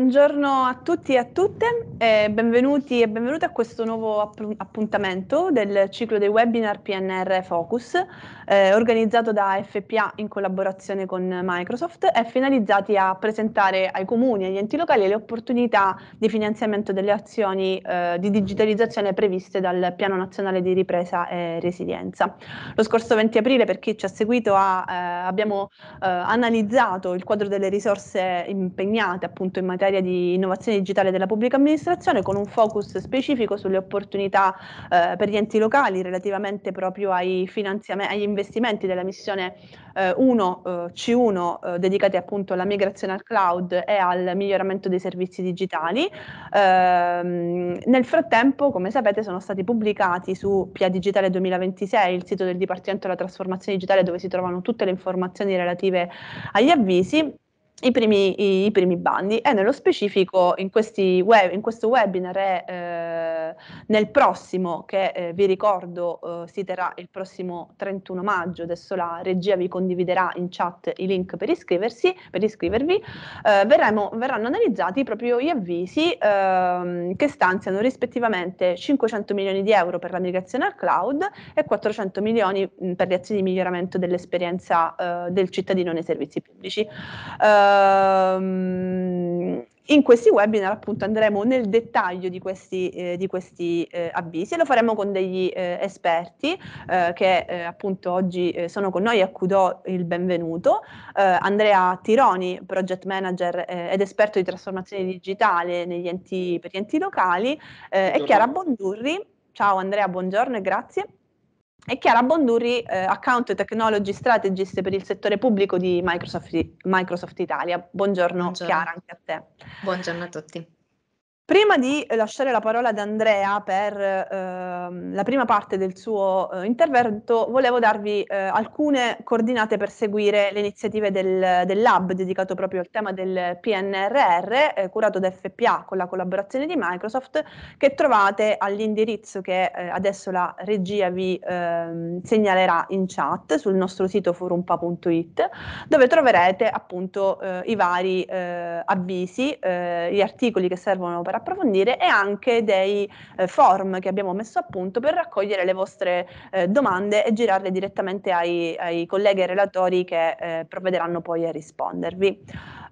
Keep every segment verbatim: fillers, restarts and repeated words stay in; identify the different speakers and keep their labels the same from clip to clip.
Speaker 1: buongiorno a tutti e a tutte e benvenuti e benvenute a questo nuovo app- appuntamento del ciclo dei webinar P N R Focus eh, organizzato da F P A in collaborazione con Microsoft e finalizzati a presentare ai comuni e agli enti locali le opportunità di finanziamento delle azioni eh, di digitalizzazione previste dal Piano Nazionale di Ripresa e Resilienza. Lo scorso venti aprile, per chi ci ha seguito, ha, eh, abbiamo eh, analizzato il quadro delle risorse impegnate appunto in materia di innovazione digitale della pubblica amministrazione, con un focus specifico sulle opportunità eh, per gli enti locali relativamente proprio ai finanziamenti, agli investimenti della missione eh, uno, eh, C uno eh, dedicati appunto alla migrazione al cloud e al miglioramento dei servizi digitali. Ehm, nel frattempo, come sapete, sono stati pubblicati su P I A Digitale duemilaventisei, il sito del Dipartimento della Trasformazione Digitale, dove si trovano tutte le informazioni relative agli avvisi, I primi, i, i primi bandi, e nello specifico in, questi web, in questo webinar e eh, nel prossimo, che eh, vi ricordo eh, si terrà il prossimo trentuno maggio, adesso la regia vi condividerà in chat i link per iscriversi, per iscrivervi, eh, verremo, verranno analizzati proprio gli avvisi ehm, che stanziano rispettivamente cinquecento milioni di euro per la migrazione al cloud e quattrocento milioni mh, per le azioni di miglioramento dell'esperienza eh, del cittadino nei servizi pubblici. Ehm, in questi webinar appunto andremo nel dettaglio di questi, eh, di questi eh, avvisi, e lo faremo con degli eh, esperti eh, che eh, appunto oggi eh, sono con noi, a cui do il benvenuto. Eh, Andrea Tironi, project manager eh, ed esperto di trasformazione digitale negli enti, per gli enti locali, eh, e Chiara Bondurri. Ciao Andrea, buongiorno e grazie. E Chiara Bondurri, eh, Account Technology Strategist per il settore pubblico di Microsoft, Microsoft Italia. Buongiorno,
Speaker 2: Buongiorno.
Speaker 1: Chiara, anche a te.
Speaker 2: Buongiorno a tutti.
Speaker 1: Prima di lasciare la parola ad Andrea per ehm, la prima parte del suo eh, intervento, volevo darvi eh, alcune coordinate per seguire le iniziative del, del Lab dedicato proprio al tema del P N R R, eh, curato da F P A con la collaborazione di Microsoft, che trovate all'indirizzo che eh, adesso la regia vi ehm, segnalerà in chat sul nostro sito forumpa punto it, dove troverete appunto eh, i vari eh, avvisi, eh, gli articoli che servono per approfondire, e anche dei eh, form che abbiamo messo a punto per raccogliere le vostre eh, domande e girarle direttamente ai, ai colleghi e relatori che eh, provvederanno poi a rispondervi.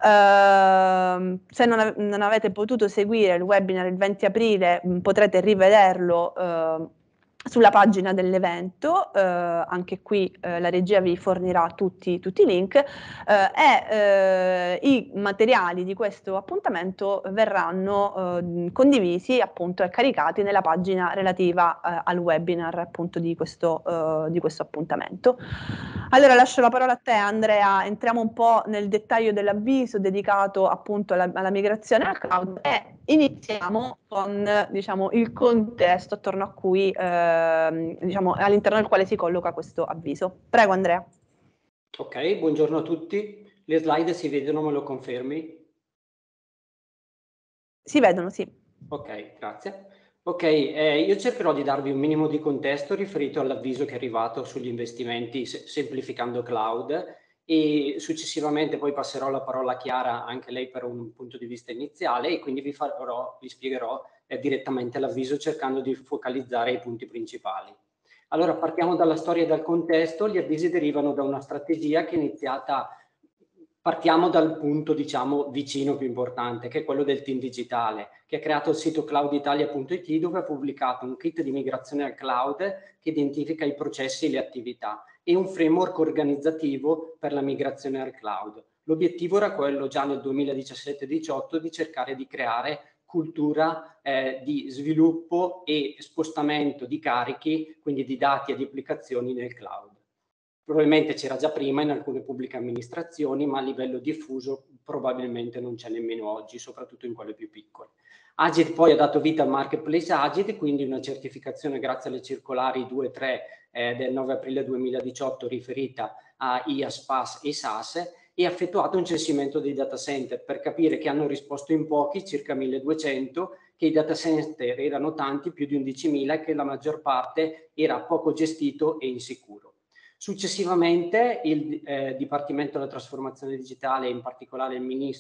Speaker 1: Uh, se non, av- non avete potuto seguire il webinar il venti aprile, mh, potrete rivederlo uh, sulla pagina dell'evento, eh, anche qui eh, la regia vi fornirà tutti, tutti i link, eh, e eh, i materiali di questo appuntamento verranno eh, condivisi appunto e caricati nella pagina relativa eh, al webinar appunto di questo, eh, di questo appuntamento. Allora lascio la parola a te Andrea, entriamo un po' nel dettaglio dell'avviso dedicato appunto alla, alla migrazione al cloud e iniziamo con diciamo, il contesto attorno a cui, eh, diciamo, all'interno del quale si colloca questo avviso. Prego Andrea.
Speaker 3: Ok, buongiorno a tutti. Le slide si vedono, me lo confermi?
Speaker 1: Si vedono, sì.
Speaker 3: Ok, grazie. Ok, eh, io cercherò di darvi un minimo di contesto riferito all'avviso che è arrivato sugli investimenti se semplificando cloud, e successivamente poi passerò la parola a Chiara, anche lei per un punto di vista iniziale, e quindi vi, farò, vi spiegherò eh, direttamente l'avviso cercando di focalizzare i punti principali. Allora, partiamo dalla storia e dal contesto. Gli avvisi derivano da una strategia che è iniziata, partiamo dal punto diciamo vicino più importante, che è quello del team digitale, che ha creato il sito cloud italia punto it, dove ha pubblicato un kit di migrazione al cloud che identifica i processi e le attività e un framework organizzativo per la migrazione al cloud. L'obiettivo era quello già nel duemiladiciassette diciotto di cercare di creare cultura eh, di sviluppo e spostamento di carichi, quindi di dati e di applicazioni nel cloud. Probabilmente c'era già prima in alcune pubbliche amministrazioni, ma a livello diffuso probabilmente non c'è nemmeno oggi, soprattutto in quelle più piccole. Agit poi ha dato vita al marketplace Agit, quindi una certificazione grazie alle circolari due e tre eh, del nove aprile duemiladiciotto riferita a I A S, P A S e S A S, e ha effettuato un censimento dei data center per capire che hanno risposto in pochi, circa milleduecento, che i data center erano tanti, più di undicimila, e che la maggior parte era poco gestito e insicuro. Successivamente il eh, Dipartimento della Trasformazione Digitale, in particolare il Ministro,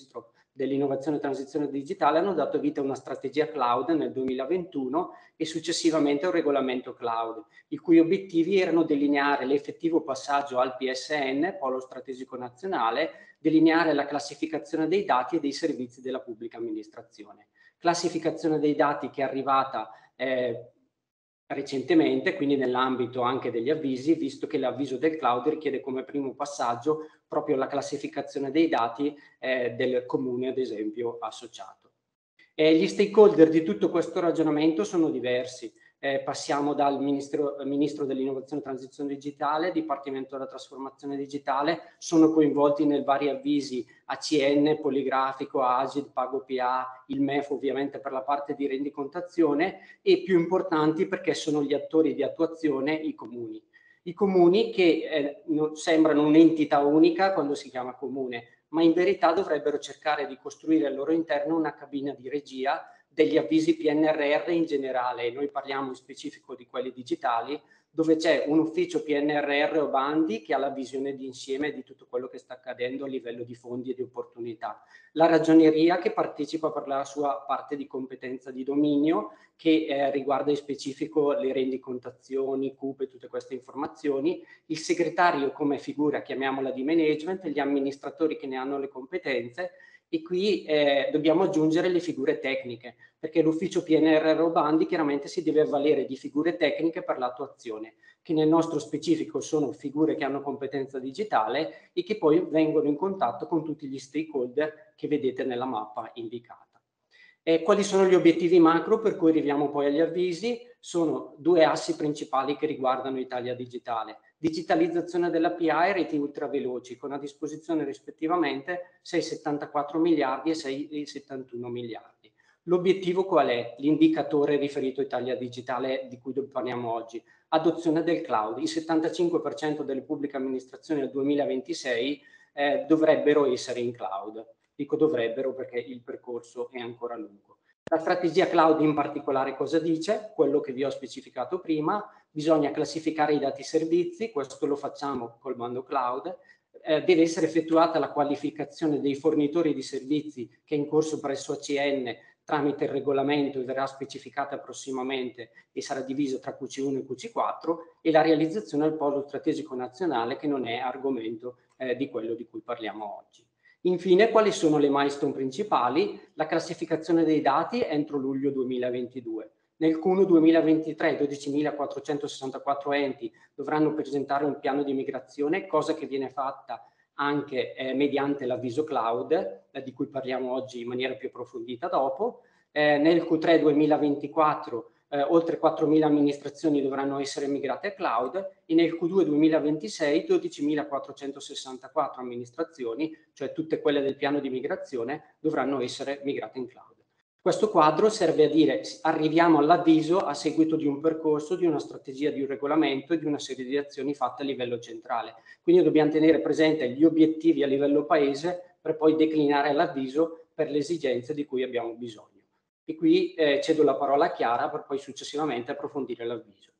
Speaker 3: dell'innovazione e transizione digitale hanno dato vita a una strategia cloud nel duemilaventuno e successivamente a un regolamento cloud, i cui obiettivi erano delineare l'effettivo passaggio al P S N, Polo Strategico Nazionale, delineare la classificazione dei dati e dei servizi della pubblica amministrazione. Classificazione dei dati che è arrivata eh, recentemente, quindi nell'ambito anche degli avvisi, visto che l'avviso del cloud richiede come primo passaggio proprio la classificazione dei dati eh, del comune, ad esempio, associato. Eh, gli stakeholder di tutto questo ragionamento sono diversi. Eh, passiamo dal Ministro, Ministro dell'Innovazione e Transizione Digitale, Dipartimento della Trasformazione Digitale, sono coinvolti nei vari avvisi A C N, Poligrafico, Agid, PagoPA, il M E F ovviamente per la parte di rendicontazione e più importanti perché sono gli attori di attuazione i comuni. I comuni che eh, non, sembrano un'entità unica quando si chiama comune, ma in verità dovrebbero cercare di costruire al loro interno una cabina di regia degli avvisi P N R R in generale, e noi parliamo in specifico di quelli digitali, dove c'è un ufficio P N R R o bandi che ha la visione d'insieme di tutto quello che sta accadendo a livello di fondi e di opportunità. La ragioneria che partecipa per la sua parte di competenza di dominio, che eh, riguarda in specifico le rendicontazioni, C U P e tutte queste informazioni, il segretario come figura, chiamiamola di management, gli amministratori che ne hanno le competenze, e qui eh, dobbiamo aggiungere le figure tecniche, perché l'ufficio P N R R o bandi chiaramente si deve avvalere di figure tecniche per l'attuazione, che nel nostro specifico sono figure che hanno competenza digitale e che poi vengono in contatto con tutti gli stakeholder che vedete nella mappa indicata. E quali sono gli obiettivi macro per cui arriviamo poi agli avvisi? Sono due assi principali che riguardano Italia Digitale. Digitalizzazione dell'A P I e reti ultraveloci, con a disposizione rispettivamente sei virgola settantaquattro miliardi e sei virgola settantuno miliardi. L'obiettivo qual è? L'indicatore riferito a Italia Digitale di cui parliamo oggi. Adozione del cloud. Il settantacinque per cento delle pubbliche amministrazioni nel duemilaventisei eh, dovrebbero essere in cloud. Dico dovrebbero perché il percorso è ancora lungo. La strategia cloud in particolare cosa dice? Quello che vi ho specificato prima, bisogna classificare i dati servizi, questo lo facciamo col bando cloud, eh, deve essere effettuata la qualificazione dei fornitori di servizi che è in corso presso A C N tramite il regolamento e verrà specificata prossimamente e sarà diviso tra Q C uno e Q C quattro, e la realizzazione del polo strategico nazionale, che non è argomento eh, di quello di cui parliamo oggi. Infine, quali sono le milestone principali? La classificazione dei dati entro luglio duemilaventidue. Nel Q uno duemilaventitré dodicimilaquattrocentosessantaquattro enti dovranno presentare un piano di migrazione, cosa che viene fatta anche eh, mediante l'avviso cloud, eh, di cui parliamo oggi in maniera più approfondita dopo. Eh, nel Q tre duemilaventiquattro eh, oltre quattromila amministrazioni dovranno essere migrate a cloud, e nel Q due duemilaventisei dodicimilaquattrocentosessantaquattro amministrazioni, cioè tutte quelle del piano di migrazione, dovranno essere migrate in cloud. Questo quadro serve a dire arriviamo all'avviso a seguito di un percorso, di una strategia, di un regolamento e di una serie di azioni fatte a livello centrale. Quindi dobbiamo tenere presente gli obiettivi a livello paese per poi declinare l'avviso per le esigenze di cui abbiamo bisogno. E qui eh, cedo la parola a Chiara per poi successivamente approfondire l'avviso.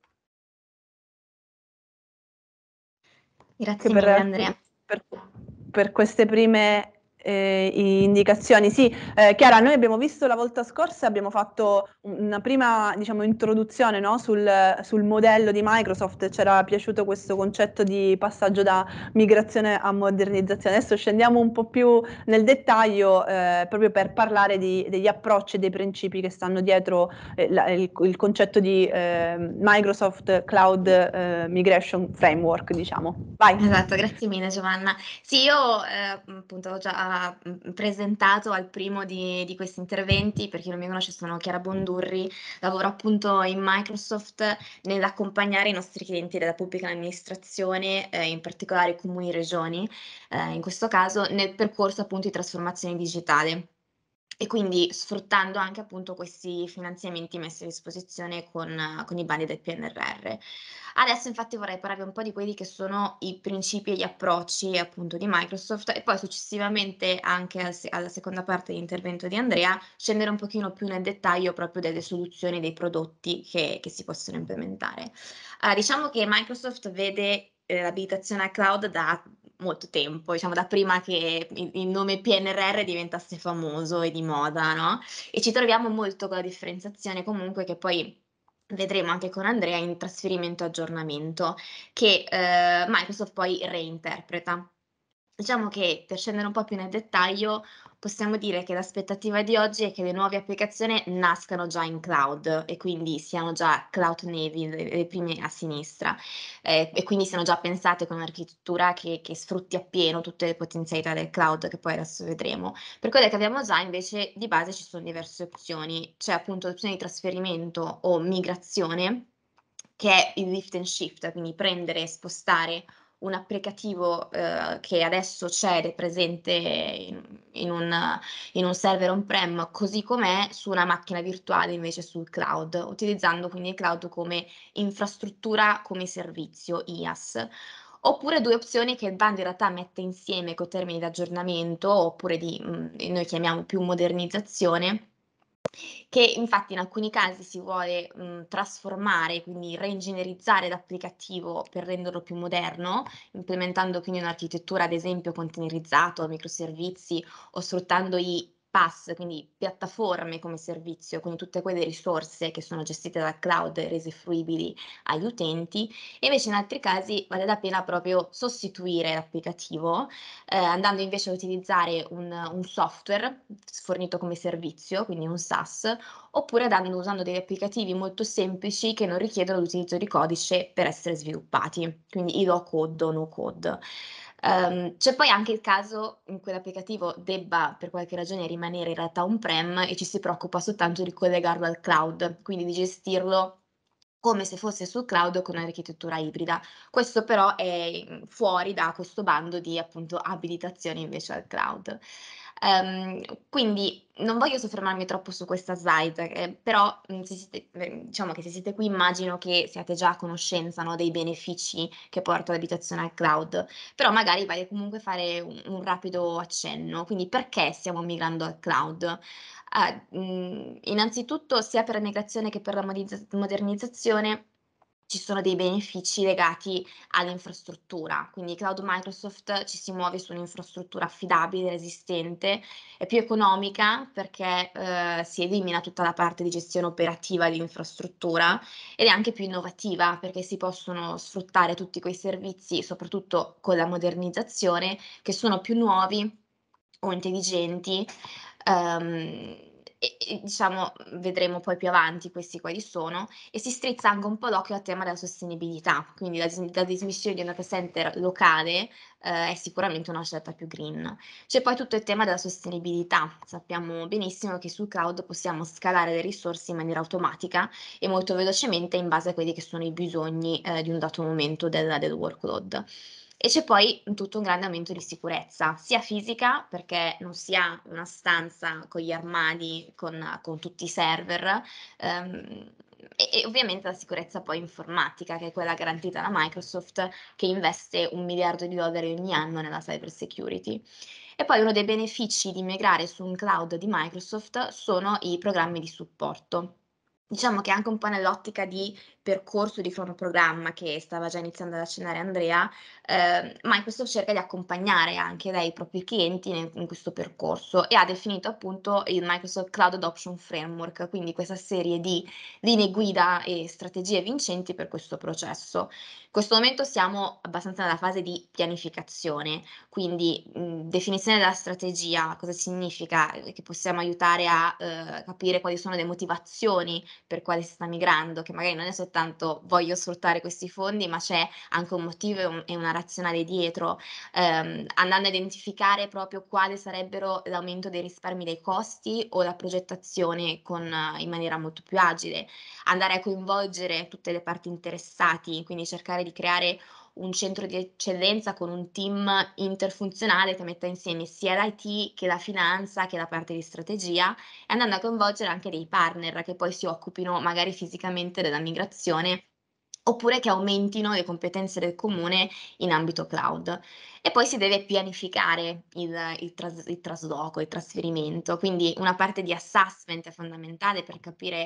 Speaker 2: Grazie
Speaker 1: per,
Speaker 2: mille Andrea.
Speaker 1: Per, per queste prime eh, indicazioni. Sì, eh, Chiara, noi abbiamo visto la volta scorsa, abbiamo fatto una prima, diciamo, introduzione, no, sul, sul modello di Microsoft. C'era piaciuto questo concetto di passaggio da migrazione a modernizzazione. Adesso scendiamo un po' più nel dettaglio eh, proprio per parlare di, degli approcci e dei principi che stanno dietro eh, la, il, il concetto di eh, Microsoft Cloud eh, Migration Framework, diciamo. Vai.
Speaker 2: Esatto, grazie mille Giovanna. Sì, io eh, appunto ho già mh, presentato al primo di, di questi interventi, per chi non mi conosce sono Chiara Bondurri, lavoro appunto in Microsoft nell'accompagnare i nostri clienti della pubblica amministrazione, eh, in particolare comuni e regioni, eh, in questo caso nel percorso appunto di trasformazione digitale. E quindi sfruttando anche appunto questi finanziamenti messi a disposizione con, con i bandi del P N R R. Adesso infatti vorrei parlarvi un po' di quelli che sono i principi e gli approcci appunto di Microsoft, e poi successivamente anche al, alla seconda parte dell'intervento di Andrea scendere un pochino più nel dettaglio proprio delle soluzioni, dei prodotti che, che si possono implementare. Uh, diciamo che Microsoft vede eh, l'abilitazione al cloud da molto tempo, diciamo da prima che il il nome P N R R diventasse famoso e di moda, no, e ci troviamo molto con la differenziazione comunque che poi vedremo anche con Andrea in trasferimento e aggiornamento che, ehm, Microsoft poi reinterpreta. Diciamo che, per scendere un po' più nel dettaglio, possiamo dire che l'aspettativa di oggi è che le nuove applicazioni nascano già in cloud e quindi siano già cloud native, le le prime a sinistra, ehm, e quindi siano già pensate con un'architettura che che sfrutti appieno tutte le potenzialità del cloud, che poi adesso vedremo. Per quelle che abbiamo già invece di base ci sono diverse opzioni. C'è appunto l'opzione di trasferimento o migrazione, che è il lift and shift, quindi prendere e spostare un applicativo, uhm, che adesso c'è ed è presente in in un in un server on-prem così com'è, su una macchina virtuale invece sul cloud, utilizzando quindi il cloud come infrastruttura come servizio, I A S. Oppure due opzioni che il bando in realtà mette insieme coi termini di aggiornamento oppure di, mhmm, noi chiamiamo più modernizzazione, che infatti in alcuni casi si vuole, mhmm, trasformare, quindi reingegnerizzare l'applicativo per renderlo più moderno, implementando quindi un'architettura ad esempio containerizzato, microservizi o sfruttando i PaaS, quindi piattaforme come servizio, quindi tutte quelle risorse che sono gestite dal cloud e rese fruibili agli utenti. E invece in altri casi vale la pena proprio sostituire l'applicativo, ehm, andando invece a utilizzare un un software s fornito come servizio, quindi un SaaS, oppure dando usando degli applicativi molto semplici che non richiedono l'utilizzo di codice per essere sviluppati, quindi i low code o no code. Ehm, c'è poi anche il caso in cui l'applicativo debba per qualche ragione rimanere in realtà on-prem e ci si preoccupa soltanto di collegarlo al cloud, quindi di gestirlo come se fosse sul cloud con un'architettura ibrida. Questo però è, mhmm, fuori da questo bando di appunto abilitazione invece al cloud. Ehm, quindi non voglio soffermarmi troppo su questa slide, ehm, però, mhmm, se siete ehm, diciamo che se siete qui immagino che siate già a conoscenza, no, dei benefici che porta l'abitazione al cloud, però magari vale comunque fare un un rapido accenno. Quindi perché stiamo migrando al cloud? Ah, mhmm, innanzitutto sia per la migrazione che per la modizza modernizzazione ci sono dei benefici legati all'infrastruttura, quindi cloud Microsoft ci si muove su un'infrastruttura affidabile, resistente, è più economica perché, uhm, si elimina tutta la parte di gestione operativa di infrastruttura ed è anche più innovativa perché si possono sfruttare tutti quei servizi, soprattutto con la modernizzazione, che sono più nuovi o intelligenti, uhm, e e diciamo, mhmm, vedremo poi più avanti questi quali sono, e si strizza anche un po' l'occhio al tema della sostenibilità, quindi la dism la dismissione di un data center locale, ehm, è sicuramente una scelta più green. C'è poi tutto il tema della sostenibilità. Sappiamo benissimo che sul cloud possiamo scalare le risorse in maniera automatica e molto velocemente in base a quelli che sono i bisogni, ehm, di un dato momento del del workload. E c'è poi tutto un grande aumento di sicurezza, sia fisica, perché non si ha una stanza con gli armadi, con con tutti i server, ehm, e e ovviamente la sicurezza poi informatica, che è quella garantita da Microsoft, che investe un miliardo di dollari ogni anno nella cyber security. E poi uno dei benefici di migrare su un cloud di Microsoft sono i programmi di supporto. Diciamo che anche un po' nell'ottica di percorso di cronoprogramma che stava già iniziando ad accennare Andrea, ehm, Microsoft cerca di accompagnare anche lei i propri clienti ne in questo percorso e ha definito appunto il Microsoft Cloud Adoption Framework, quindi questa serie di linee guida e strategie vincenti per questo processo. In questo momento siamo abbastanza nella fase di pianificazione, quindi, mhmm, definizione della strategia, cosa significa? Ehm, che possiamo aiutare a, uhm, capire quali sono le motivazioni per quale si sta migrando, che magari non è soltanto voglio sfruttare questi fondi, ma c'è anche un motivo e un e una razionale dietro, ehm, andando a identificare proprio quale sarebbero l'aumento dei risparmi dei costi o la progettazione con in maniera molto più agile. Andare a coinvolgere tutte le parti interessati, quindi cercare di creare un centro di eccellenza con un team interfunzionale che metta insieme sia l'I T che la finanza, che la parte di strategia, e andando a coinvolgere anche dei partner che poi si occupino magari fisicamente della migrazione, oppure che aumentino le competenze del comune in ambito cloud. E poi si deve pianificare il il tras il trasloco, il trasferimento, quindi una parte di assessment è fondamentale per capire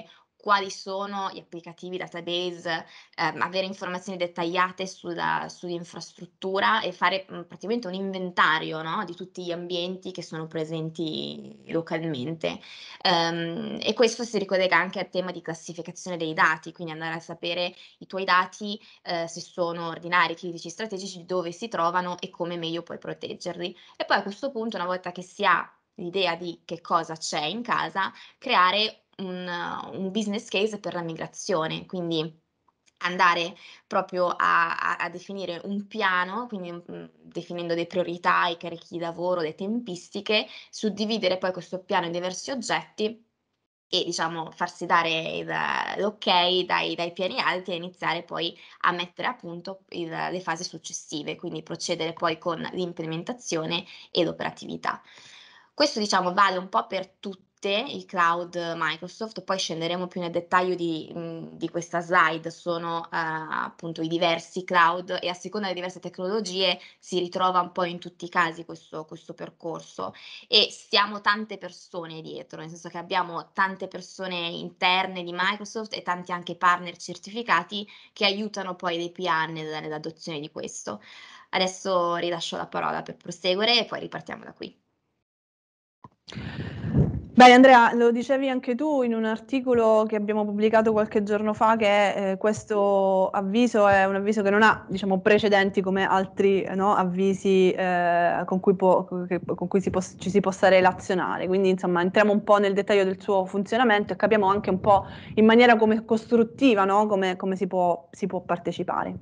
Speaker 2: quali sono gli applicativi database, ehm, avere informazioni dettagliate sulla sull'infrastruttura e fare, mhmm, praticamente un inventario, no, di tutti gli ambienti che sono presenti localmente. Ehm, e questo si ricollega anche al tema di classificazione dei dati, quindi andare a sapere i tuoi dati, ehm, se sono ordinari, critici, strategici, dove si trovano e come meglio puoi proteggerli. E poi a questo punto, una volta che si ha l'idea di che cosa c'è in casa, creare un un business case per la migrazione, quindi andare proprio a a a definire un piano, quindi, mhmm, definendo le priorità, i carichi di lavoro, le tempistiche, suddividere poi questo piano in diversi oggetti e diciamo farsi dare il l'ok dai dai piani alti e iniziare poi a mettere a punto il le fasi successive, quindi procedere poi con l'implementazione e l'operatività. Questo diciamo vale un po' per tutte i cloud Microsoft, poi scenderemo più nel dettaglio di mhmm, di questa slide, sono, uhm, appunto i diversi cloud e a seconda delle diverse tecnologie si ritrova un po' in tutti i casi questo questo percorso e siamo tante persone dietro, nel senso che abbiamo tante persone interne di Microsoft e tanti anche partner certificati che aiutano poi l'A P I nel nell'adozione di questo. Adesso rilascio la parola per proseguire e poi ripartiamo da qui.
Speaker 1: Bene Andrea, lo dicevi anche tu in un articolo che abbiamo pubblicato qualche giorno fa che eh, questo avviso è un avviso che non ha, diciamo, precedenti come altri, no, avvisi eh, con cui, può, che, con cui si pos- ci si possa relazionare. Quindi insomma entriamo un po' nel dettaglio del suo funzionamento e capiamo anche un po' in maniera come costruttiva, no, come, come si può, si può partecipare.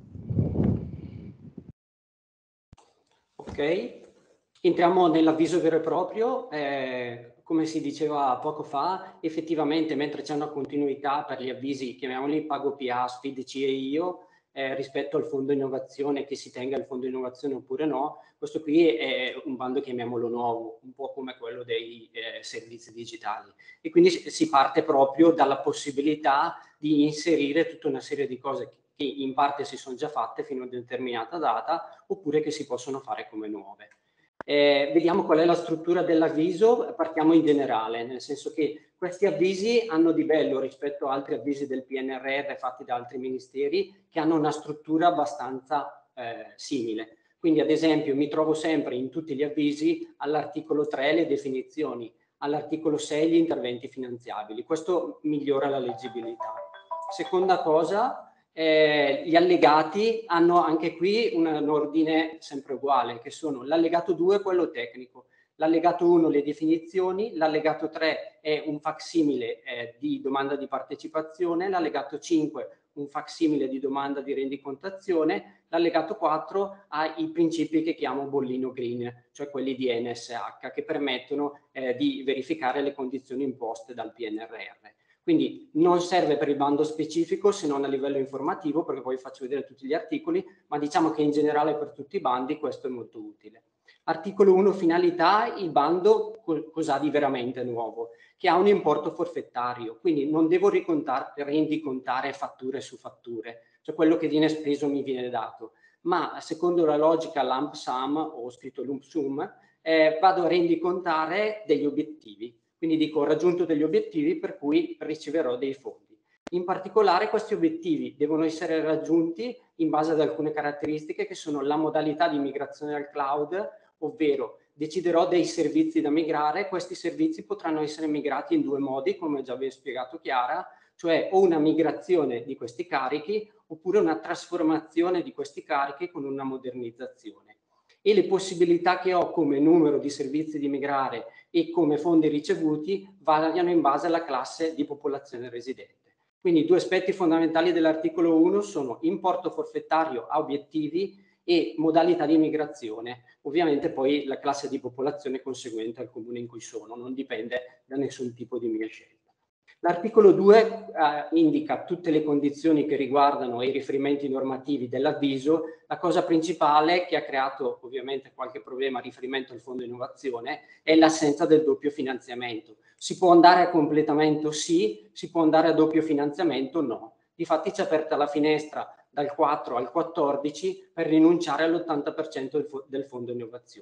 Speaker 3: Ok, entriamo nell'avviso vero e proprio. Eh, come si diceva poco fa, effettivamente mentre c'è una continuità per gli avvisi, chiamiamoli Pago P A, Sfid C e Io, eh, rispetto al fondo innovazione, che si tenga il fondo innovazione oppure no, questo qui è un bando, chiamiamolo nuovo, un po' come quello dei eh, servizi digitali. E quindi si parte proprio dalla possibilità di inserire tutta una serie di cose che che in parte si sono già fatte fino a una determinata data, oppure che si possono fare come nuove. Eh, vediamo qual è la struttura dell'avviso, partiamo in generale, nel senso che questi avvisi hanno di bello rispetto a altri avvisi del P N R R fatti da altri ministeri che hanno una struttura abbastanza eh, simile. Quindi ad esempio mi trovo sempre in tutti gli avvisi all'articolo tre le definizioni, all'articolo sei gli interventi finanziabili. Questo migliora la leggibilità. Seconda cosa, eh, gli allegati hanno anche qui un, un ordine sempre uguale, che sono l'allegato due, quello tecnico, l'allegato uno le definizioni, l'allegato tre è un facsimile eh, di domanda di partecipazione, l'allegato cinque un facsimile di domanda di rendicontazione, l'allegato quattro ha i principi che chiamo bollino green, cioè quelli di N S H, che permettono eh, di verificare le condizioni imposte dal P N R R. Quindi non serve per il bando specifico se non a livello informativo, perché poi faccio vedere tutti gli articoli, ma diciamo che in generale per tutti i bandi questo è molto utile. Articolo uno, finalità, il bando cos'ha di veramente nuovo? Che ha un importo forfettario, quindi non devo rendicontare fatture su fatture, cioè quello che viene speso mi viene dato, ma secondo la logica lump sum, o scritto lump sum, eh, vado a rendicontare degli obiettivi. Quindi dico ho raggiunto degli obiettivi per cui riceverò dei fondi. In particolare questi obiettivi devono essere raggiunti in base ad alcune caratteristiche che sono la modalità di migrazione al cloud, ovvero deciderò dei servizi da migrare, questi servizi potranno essere migrati in due modi, come già vi ho spiegato Chiara, cioè o una migrazione di questi carichi oppure una trasformazione di questi carichi con una modernizzazione. E le possibilità che ho come numero di servizi di migrare e come fondi ricevuti variano in base alla classe di popolazione residente. Quindi i due aspetti fondamentali dell'articolo uno sono importo forfettario a obiettivi e modalità di migrazione. Ovviamente poi la classe di popolazione conseguente al comune in cui sono, non dipende da nessun tipo di mia scelta. L'articolo due eh, indica tutte le condizioni che riguardano i riferimenti normativi dell'avviso. La cosa principale che ha creato ovviamente qualche problema a riferimento al fondo innovazione è l'assenza del doppio finanziamento. Si può andare a completamento? Sì, si può andare a doppio finanziamento? No. Difatti c'è aperta la finestra dal quattro al quattordici per rinunciare all'ottanta per cento del, fo del fondo innovazione.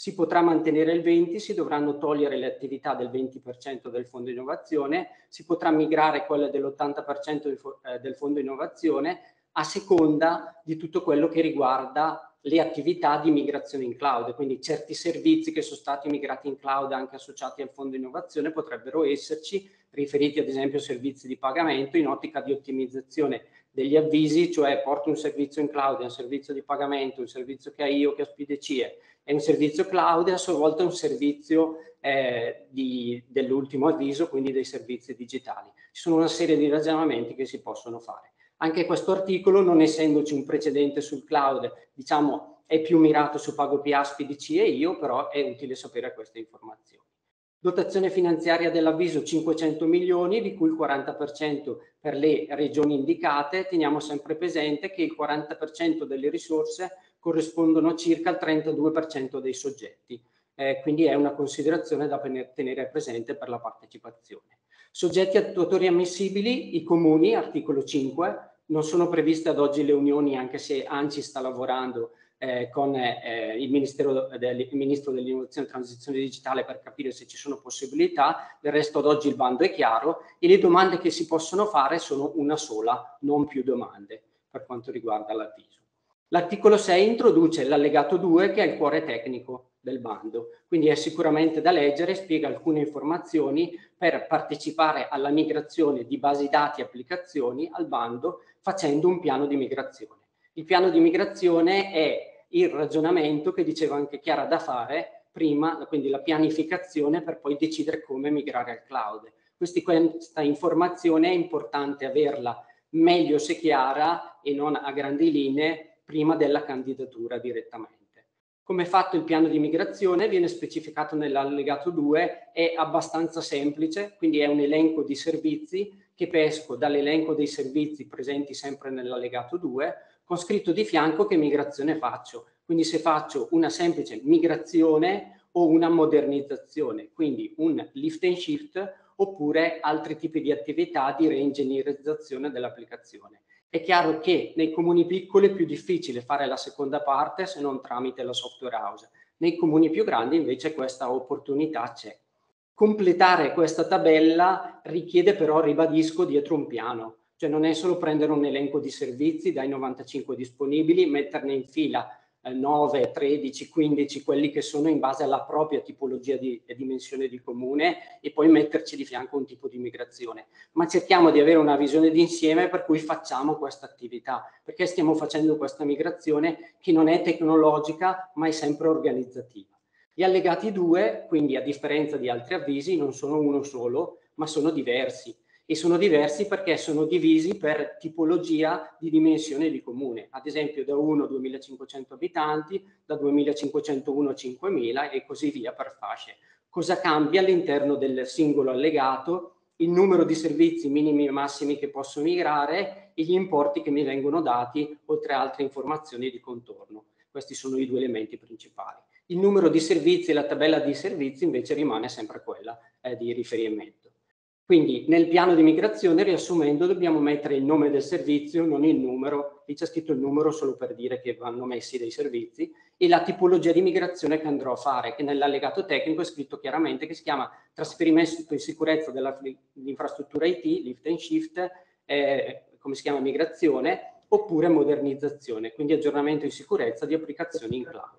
Speaker 3: Si potrà mantenere il venti, si dovranno togliere le attività del venti per cento del fondo innovazione, si potrà migrare quelle dell'ottanta per cento del, eh, del fondo innovazione a seconda di tutto quello che riguarda le attività di migrazione in cloud, quindi certi servizi che sono stati migrati in cloud anche associati al fondo innovazione potrebbero esserci, riferiti ad esempio a servizi di pagamento in ottica di ottimizzazione degli avvisi, cioè porto un servizio in cloud, è un servizio di pagamento, un servizio che ha io, che ha Spidecie, è un servizio cloud e a sua volta è un servizio eh, dell'ultimo avviso, quindi dei servizi digitali. Ci sono una serie di ragionamenti che si possono fare. Anche questo articolo, non essendoci un precedente sul cloud, diciamo, è più mirato su PagoPA, Spidicie e io, però è utile sapere queste informazioni. Dotazione finanziaria dell'avviso cinquecento milioni, di cui il quaranta per cento per le regioni indicate. Teniamo sempre presente che il quaranta per cento delle risorse corrispondono a circa il trentadue per cento dei soggetti, eh, quindi è una considerazione da tenere presente per la partecipazione. Soggetti attuatori ammissibili, i comuni, articolo cinque, non sono previste ad oggi le unioni, anche se ANCI sta lavorando eh, con eh, il, Ministero del, il Ministro dell'Innovazione e Transizione Digitale per capire se ci sono possibilità. Del resto ad oggi il bando è chiaro e le domande che si possono fare sono una sola, non più domande per quanto riguarda l'avviso. L'articolo sei introduce l'allegato due, che è il cuore tecnico del bando, quindi è sicuramente da leggere, spiega alcune informazioni per partecipare alla migrazione di basi dati e applicazioni al bando facendo un piano di migrazione. Il piano di migrazione è il ragionamento che diceva anche Chiara da fare prima, quindi la pianificazione per poi decidere come migrare al cloud. Questi, questa informazione è importante averla meglio se chiara e non a grandi linee prima della candidatura direttamente. Come è fatto il piano di migrazione? Viene specificato nell'allegato due, è abbastanza semplice, quindi è un elenco di servizi che pesco dall'elenco dei servizi presenti sempre nell'allegato due, con scritto di fianco che migrazione faccio. Quindi se faccio una semplice migrazione o una modernizzazione, quindi un lift and shift oppure altri tipi di attività di reingegnerizzazione dell'applicazione. È chiaro che nei comuni piccoli è più difficile fare la seconda parte se non tramite la software house. Nei comuni più grandi invece questa opportunità c'è. Completare questa tabella richiede però, ribadisco, dietro un piano. Cioè non è solo prendere un elenco di servizi dai novantacinque disponibili, metterne in fila eh, nove, tredici, quindici, quelli che sono in base alla propria tipologia di e dimensione di comune e poi metterci di fianco un tipo di migrazione. Ma cerchiamo di avere una visione d'insieme per cui facciamo questa attività, perché stiamo facendo questa migrazione che non è tecnologica ma è sempre organizzativa. Gli allegati due, quindi a differenza di altri avvisi, non sono uno solo, ma sono diversi. E sono diversi perché sono divisi per tipologia di dimensione di comune. Ad esempio da uno a duemilacinquecento abitanti, da duemilacinquecentouno a cinquemila e così via per fasce. Cosa cambia all'interno del singolo allegato? Il numero di servizi minimi e massimi che posso migrare e gli importi che mi vengono dati, oltre a altre informazioni di contorno. Questi sono i due elementi principali. Il numero di servizi e la tabella di servizi invece rimane sempre quella eh, di riferimento. Quindi nel piano di migrazione, riassumendo, dobbiamo mettere il nome del servizio, non il numero, lì c'è scritto il numero solo per dire che vanno messi dei servizi, e la tipologia di migrazione che andrò a fare, che nell'allegato tecnico è scritto chiaramente che si chiama trasferimento in sicurezza dell'infrastruttura I T, lift and shift, eh, come si chiama migrazione, oppure modernizzazione, quindi aggiornamento in sicurezza di applicazioni in cloud.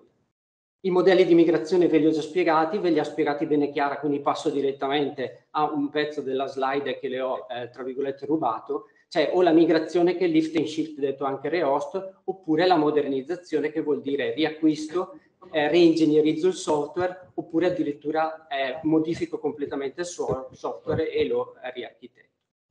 Speaker 3: I modelli di migrazione ve li ho già spiegati, ve li ha spiegati bene Chiara, quindi passo direttamente a un pezzo della slide che le ho, eh, tra virgolette, rubato, cioè o la migrazione che è lift and shift, detto anche rehost, oppure la modernizzazione che vuol dire riacquisto, eh, reingegnerizzo il software, oppure addirittura eh, modifico completamente il software e lo eh, riarchitetto.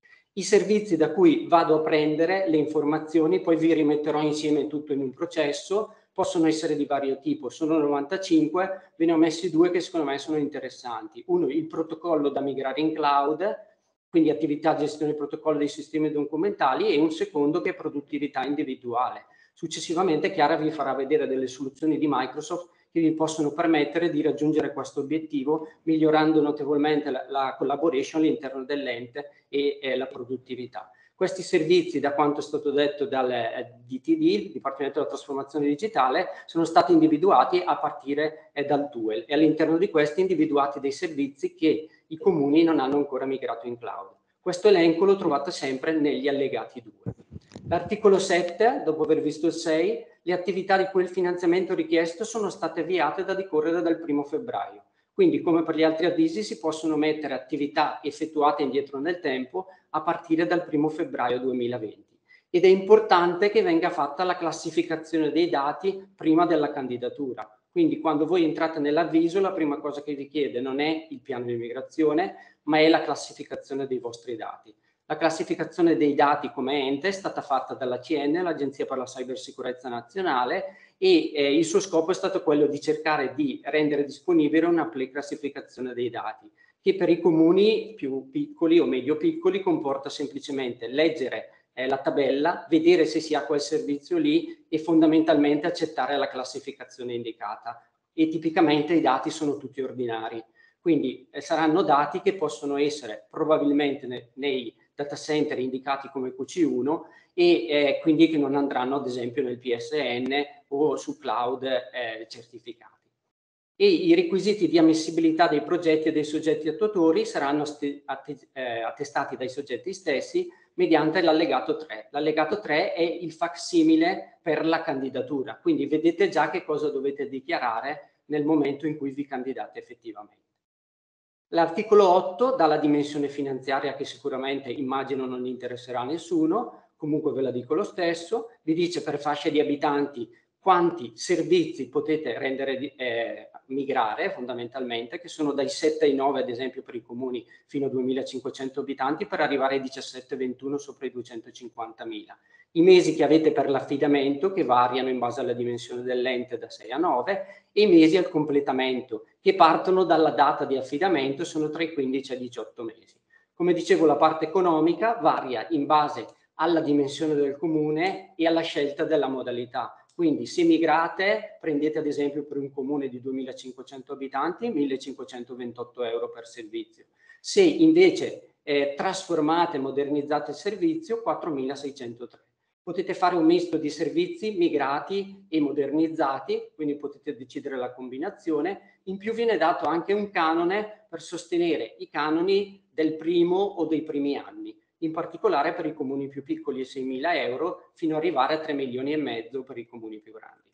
Speaker 3: I servizi da cui vado a prendere le informazioni, poi vi rimetterò insieme tutto in un processo, possono essere di vario tipo, sono novantacinque, ve ne ho messi due che secondo me sono interessanti. Uno, il protocollo da migrare in cloud, quindi attività gestione protocollo dei sistemi documentali, e un secondo che è produttività individuale. Successivamente Chiara vi farà vedere delle soluzioni di Microsoft che vi possono permettere di raggiungere questo obiettivo, migliorando notevolmente la, la collaboration all'interno dell'ente e eh, la produttività. Questi servizi, da quanto è stato detto dal D T D, il Dipartimento della Trasformazione Digitale, sono stati individuati a partire eh, dal T U E L e all'interno di questi individuati dei servizi che i comuni non hanno ancora migrato in cloud. Questo elenco lo trovate sempre negli allegati due. L'articolo sette, dopo aver visto il sei, le attività di cui il finanziamento richiesto sono state avviate da decorrere dal primo febbraio. Quindi, come per gli altri avvisi, si possono mettere attività effettuate indietro nel tempo a partire dal primo febbraio duemilaventi. Ed è importante che venga fatta la classificazione dei dati prima della candidatura. Quindi, quando voi entrate nell'avviso, la prima cosa che vi chiede non è il piano di migrazione, ma è la classificazione dei vostri dati. La classificazione dei dati come ente è stata fatta dalla C N, l'Agenzia per la Cybersicurezza Nazionale, e eh, il suo scopo è stato quello di cercare di rendere disponibile una pre-classificazione dei dati, che per i comuni più piccoli o medio piccoli comporta semplicemente leggere eh, la tabella, vedere se si ha quel servizio lì e fondamentalmente accettare la classificazione indicata. E tipicamente i dati sono tutti ordinari. Quindi eh, saranno dati che possono essere probabilmente ne, nei data center indicati come Q C uno e eh, quindi che non andranno ad esempio nel P S N o su cloud eh, certificati. E i requisiti di ammissibilità dei progetti e dei soggetti attuatori saranno eh, attestati dai soggetti stessi mediante l'allegato tre. L'allegato tre è il facsimile per la candidatura, quindi vedete già che cosa dovete dichiarare nel momento in cui vi candidate effettivamente. L'articolo otto dà la dimensione finanziaria che sicuramente immagino non interesserà a nessuno, comunque ve la dico lo stesso, vi dice per fasce di abitanti quanti servizi potete rendere eh, migrare fondamentalmente, che sono dai sette ai nove ad esempio per i comuni fino a duemilacinquecento abitanti per arrivare ai diciassette ventuno sopra i duecentocinquantamila. I mesi che avete per l'affidamento che variano in base alla dimensione dell'ente da sei a nove e i mesi al completamento che partono dalla data di affidamento sono tra i quindici e i diciotto mesi. Come dicevo, la parte economica varia in base alla dimensione del comune e alla scelta della modalità. Quindi se migrate, prendete ad esempio per un comune di duemilacinquecento abitanti millecinquecentoventotto euro per servizio. Se invece eh, trasformate e modernizzate il servizio, quattromilaseicentotre. Potete fare un misto di servizi migrati e modernizzati, quindi potete decidere la combinazione. In più viene dato anche un canone per sostenere i canoni del primo o dei primi anni, in particolare per i comuni più piccoli e seimila euro, fino ad arrivare a tre milioni e mezzo per i comuni più grandi.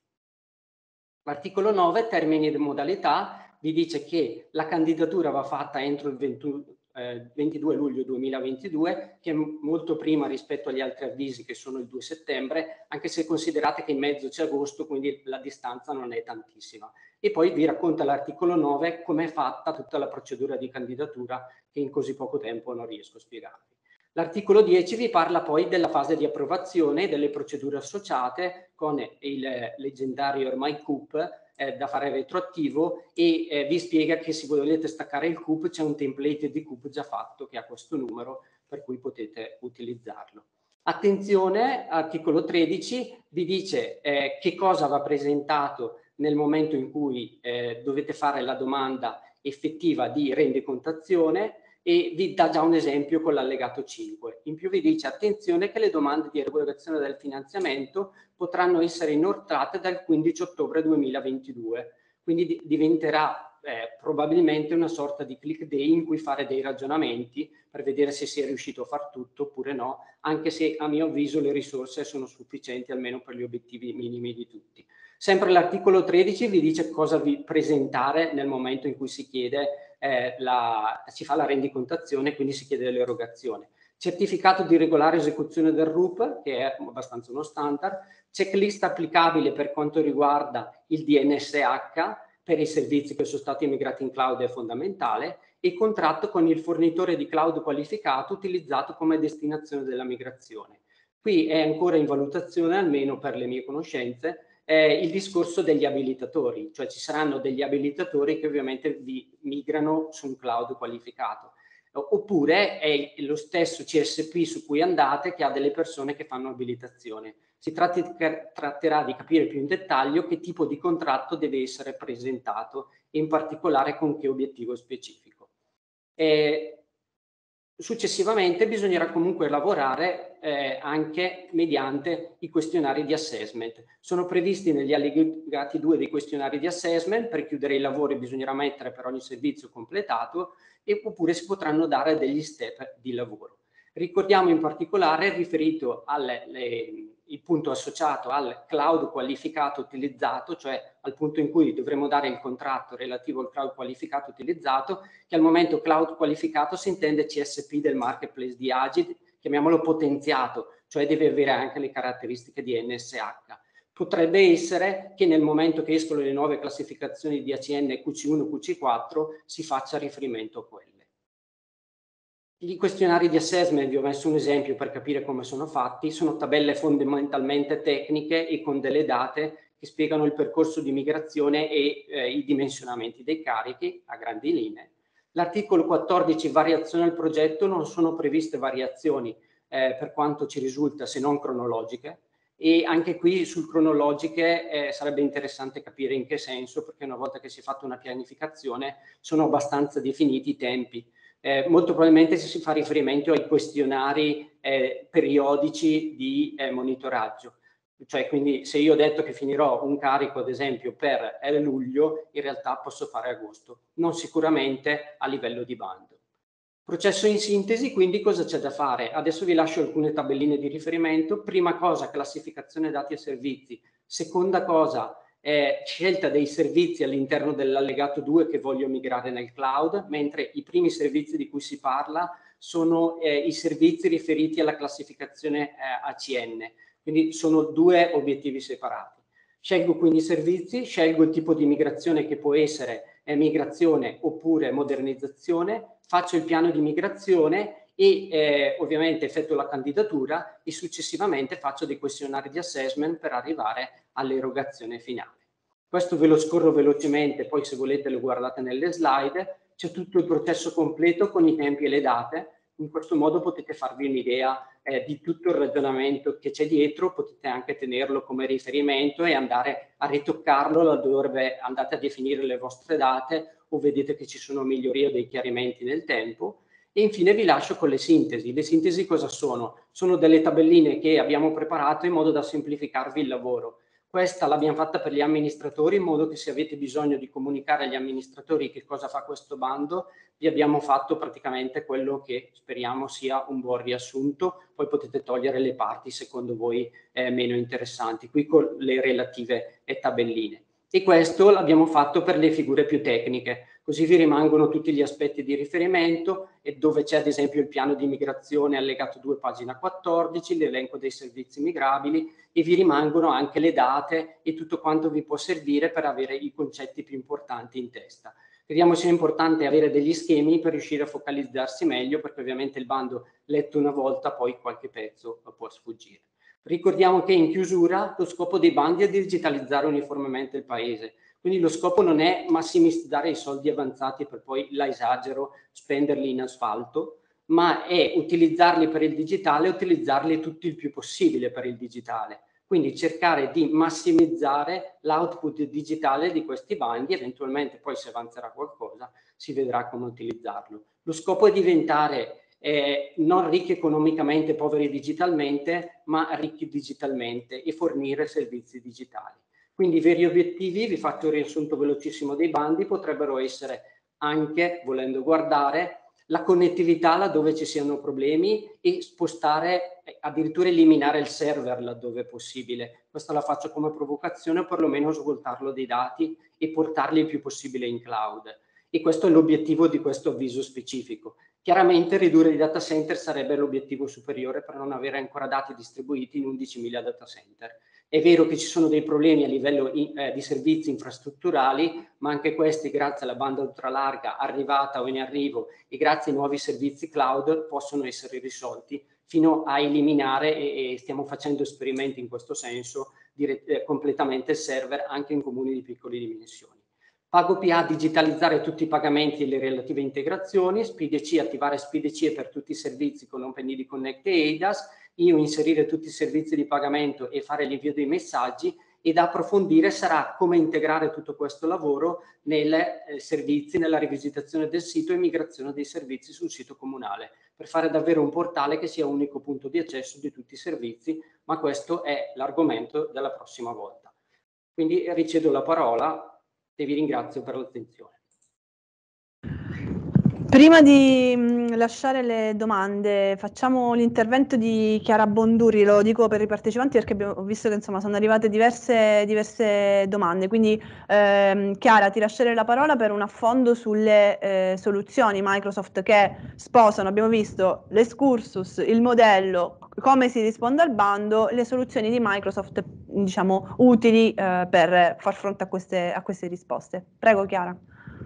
Speaker 3: L'articolo nove, termini e modalità, vi dice che la candidatura va fatta entro il ventuno, eh, ventidue luglio duemilaventidue, che è molto prima rispetto agli altri avvisi che sono il due settembre, anche se considerate che in mezzo c'è agosto, quindi la distanza non è tantissima. E poi vi racconta l'articolo nove come è fatta tutta la procedura di candidatura, che in così poco tempo non riesco a spiegarvi. L'articolo dieci vi parla poi della fase di approvazione e delle procedure associate con il leggendario ormai C U P eh, da fare retroattivo e eh, vi spiega che se volete staccare il C U P c'è un template di C U P già fatto che ha questo numero per cui potete utilizzarlo. Attenzione, articolo tredici vi dice eh, che cosa va presentato nel momento in cui eh, dovete fare la domanda effettiva di rendicontazione e vi dà già un esempio con l'allegato cinque. In più vi dice attenzione che le domande di erogazione del finanziamento potranno essere inoltrate dal quindici ottobre duemilaventidue, quindi di diventerà eh, probabilmente una sorta di click day in cui fare dei ragionamenti per vedere se si è riuscito a far tutto oppure no, anche se a mio avviso le risorse sono sufficienti almeno per gli obiettivi minimi di tutti. Sempre l'articolo tredici vi dice cosa vi presentare nel momento in cui si chiede eh, la, si fa la rendicontazione, quindi si chiede l'erogazione. Certificato di regolare esecuzione del R U P, che è abbastanza uno standard, checklist applicabile per quanto riguarda il D N S H per i servizi che sono stati migrati in cloud è fondamentale, e contratto con il fornitore di cloud qualificato utilizzato come destinazione della migrazione. Qui è ancora in valutazione, almeno per le mie conoscenze, Eh, il discorso degli abilitatori, cioè ci saranno degli abilitatori che ovviamente vi migrano su un cloud qualificato, oppure è lo stesso C S P su cui andate che ha delle persone che fanno abilitazione. Si tratti, tratterà di capire più in dettaglio che tipo di contratto deve essere presentato e in particolare con che obiettivo specifico. Eh, Successivamente bisognerà comunque lavorare eh, anche mediante i questionari di assessment. Sono previsti negli allegati due dei questionari di assessment. Per chiudere i lavori bisognerà mettere per ogni servizio completato, e, oppure si potranno dare degli step di lavoro. Ricordiamo in particolare riferito alle le, il punto associato al cloud qualificato utilizzato, cioè al punto in cui dovremo dare il contratto relativo al cloud qualificato utilizzato, che al momento cloud qualificato si intende C S P del marketplace di Agid, chiamiamolo potenziato, cioè deve avere anche le caratteristiche di N S H. Potrebbe essere che nel momento che escono le nuove classificazioni di A C N Q C uno Q C quattro si faccia riferimento a quelle. I questionari di assessment, vi ho messo un esempio per capire come sono fatti, sono tabelle fondamentalmente tecniche e con delle date che spiegano il percorso di migrazione e eh, i dimensionamenti dei carichi a grandi linee. L'articolo quattordici, variazione al progetto, non sono previste variazioni eh, per quanto ci risulta, se non cronologiche, e anche qui sul cronologiche eh, sarebbe interessante capire in che senso, perché una volta che si è fatta una pianificazione sono abbastanza definiti i tempi. Eh, molto probabilmente si fa riferimento ai questionari eh, periodici di eh, monitoraggio. Cioè, quindi se io ho detto che finirò un carico, ad esempio, per luglio, in realtà posso fare agosto, non sicuramente a livello di bando. Processo in sintesi, quindi cosa c'è da fare? Adesso vi lascio alcune tabelline di riferimento. Prima cosa, classificazione dati e servizi. Seconda cosa, eh, scelta dei servizi all'interno dell'allegato due che voglio migrare nel cloud, mentre i primi servizi di cui si parla sono eh, i servizi riferiti alla classificazione eh, A C N. Quindi sono due obiettivi separati. Scelgo quindi i servizi, scelgo il tipo di migrazione che può essere eh, migrazione oppure modernizzazione, faccio il piano di migrazione e eh, ovviamente effettuo la candidatura e successivamente faccio dei questionari di assessment per arrivare all'erogazione finale. Questo ve lo scorro velocemente, poi se volete lo guardate nelle slide. C'è tutto il processo completo con i tempi e le date. In questo modo potete farvi un'idea eh, di tutto il ragionamento che c'è dietro, potete anche tenerlo come riferimento e andare a ritoccarlo laddove andate a definire le vostre date o vedete che ci sono migliorie o dei chiarimenti nel tempo. E infine vi lascio con le sintesi. Le sintesi cosa sono? Sono delle tabelline che abbiamo preparato in modo da semplificarvi il lavoro. Questa l'abbiamo fatta per gli amministratori, in modo che se avete bisogno di comunicare agli amministratori che cosa fa questo bando, vi abbiamo fatto praticamente quello che speriamo sia un buon riassunto. Poi potete togliere le parti secondo voi eh, meno interessanti, qui con le relative eh, tabelline. E questo l'abbiamo fatto per le figure più tecniche, così vi rimangono tutti gli aspetti di riferimento e dove c'è ad esempio il piano di migrazione allegato due pagina quattordici, l'elenco dei servizi migrabili, e vi rimangono anche le date e tutto quanto vi può servire per avere i concetti più importanti in testa. Crediamo sia importante avere degli schemi per riuscire a focalizzarsi meglio, perché ovviamente il bando letto una volta poi qualche pezzo può sfuggire. Ricordiamo che in chiusura lo scopo dei bandi è di digitalizzare uniformemente il paese, quindi lo scopo non è massimizzare i soldi avanzati per poi, la esagero, spenderli in asfalto, ma è utilizzarli per il digitale e utilizzarli tutti il più possibile per il digitale. Quindi cercare di massimizzare l'output digitale di questi bandi, eventualmente poi se avanzerà qualcosa si vedrà come utilizzarlo. Lo scopo è diventare eh, non ricchi economicamente, poveri digitalmente, ma ricchi digitalmente e fornire servizi digitali. Quindi i veri obiettivi, vi faccio un riassunto velocissimo dei bandi, potrebbero essere anche, volendo guardare, la connettività laddove ci siano problemi e spostare, addirittura eliminare il server laddove è possibile. Questa la faccio come provocazione, o perlomeno svoltarlo dei dati e portarli il più possibile in cloud. E questo è l'obiettivo di questo avviso specifico. Chiaramente ridurre i data center sarebbe l'obiettivo superiore per non avere ancora dati distribuiti in undicimila data center. È vero che ci sono dei problemi a livello eh, di servizi infrastrutturali, ma anche questi, grazie alla banda ultralarga arrivata o in arrivo e grazie ai nuovi servizi cloud, possono essere risolti fino a eliminare, e, e stiamo facendo esperimenti in questo senso, dire, eh, completamente il server anche in comuni di piccole dimensioni. PagoPA, digitalizzare tutti i pagamenti e le relative integrazioni. SpeedEC, attivare SpeedEC per tutti i servizi con OpenID Connect e E I D A S. Io inserire tutti i servizi di pagamento e fare l'invio dei messaggi, e da approfondire sarà come integrare tutto questo lavoro nei eh, servizi, nella rivisitazione del sito e migrazione dei servizi sul sito comunale, per fare davvero un portale che sia un unico punto di accesso di tutti i servizi, ma questo è l'argomento della prossima volta. Quindi ricevo la parola e vi ringrazio per l'attenzione.
Speaker 1: Prima di mh, lasciare le domande, facciamo l'intervento di Chiara Bondurri, lo dico per i partecipanti perché abbiamo, ho visto che insomma sono arrivate diverse, diverse domande, quindi ehm, Chiara ti lascerei la parola per un affondo sulle eh, soluzioni Microsoft che sposano, abbiamo visto l'excursus, il modello, come si risponde al bando, le soluzioni di Microsoft diciamo utili eh, per far fronte a queste, a queste risposte. Prego Chiara.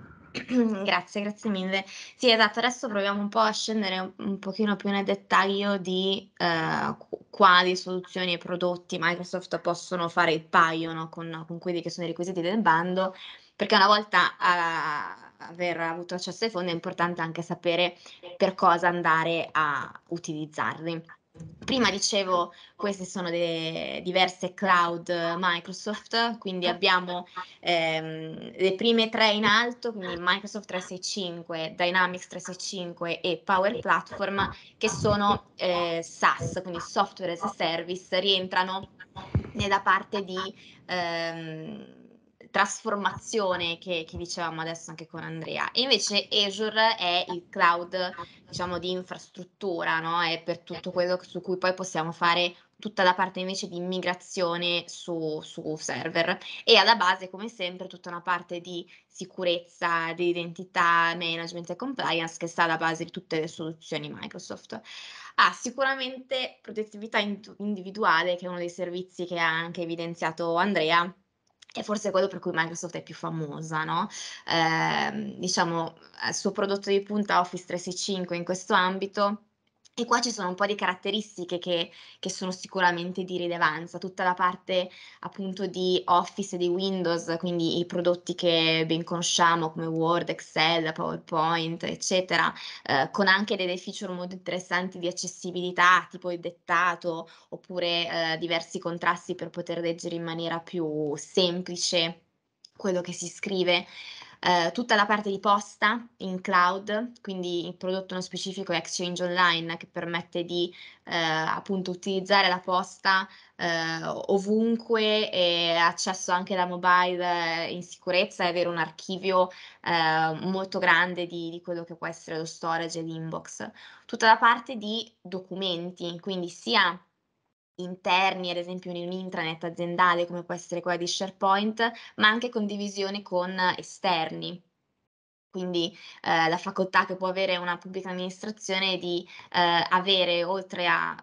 Speaker 2: Grazie, grazie mille. Sì, esatto, adesso proviamo un po' a scendere un, un pochino più nel dettaglio di eh, qu- quali soluzioni e prodotti Microsoft possono fare il paio, no, con, con quelli che sono i requisiti del bando, perché una volta a aver avuto accesso ai fondi è importante anche sapere per cosa andare a utilizzarli. Prima dicevo, queste sono le diverse cloud Microsoft, quindi abbiamo ehm, le prime tre in alto, quindi Microsoft trecentosessantacinque, Dynamics trecentosessantacinque e Power Platform, che sono eh, SaaS, quindi Software as a Service, rientrano nella parte di ehm, trasformazione che, che dicevamo adesso anche con Andrea. E invece Azure è il cloud, diciamo, di infrastruttura, no? È per tutto quello su cui poi possiamo fare tutta la parte invece di migrazione su, su server. E alla base, come sempre, tutta una parte di sicurezza, di identità, management e compliance che sta alla base di tutte le soluzioni Microsoft. Ha sicuramente produttività individuale, che è uno dei servizi che ha anche evidenziato Andrea, è forse quello per cui Microsoft è più famosa, no? Eh, diciamo, il suo prodotto di punta Office trecentosessantacinque in questo ambito. E qua ci sono un po' di caratteristiche che, che sono sicuramente di rilevanza, tutta la parte appunto di Office e di Windows, quindi i prodotti che ben conosciamo come Word, Excel, PowerPoint, eccetera, eh, con anche delle feature molto interessanti di accessibilità, tipo il dettato, oppure eh, diversi contrasti per poter leggere in maniera più semplice quello che si scrive. Uh, tutta la parte di posta in cloud, quindi il prodotto nello specifico è Exchange Online, che permette di uh, appunto utilizzare la posta uh, ovunque e accesso anche da mobile in sicurezza e avere un archivio molto grande di, di quello che può essere lo storage e l'inbox. Tutta la parte di documenti, quindi sia interni, ad esempio in un intranet aziendale come può essere quella di SharePoint, ma anche condivisione con esterni. Quindi eh, la facoltà che può avere una pubblica amministrazione di eh, avere, oltre a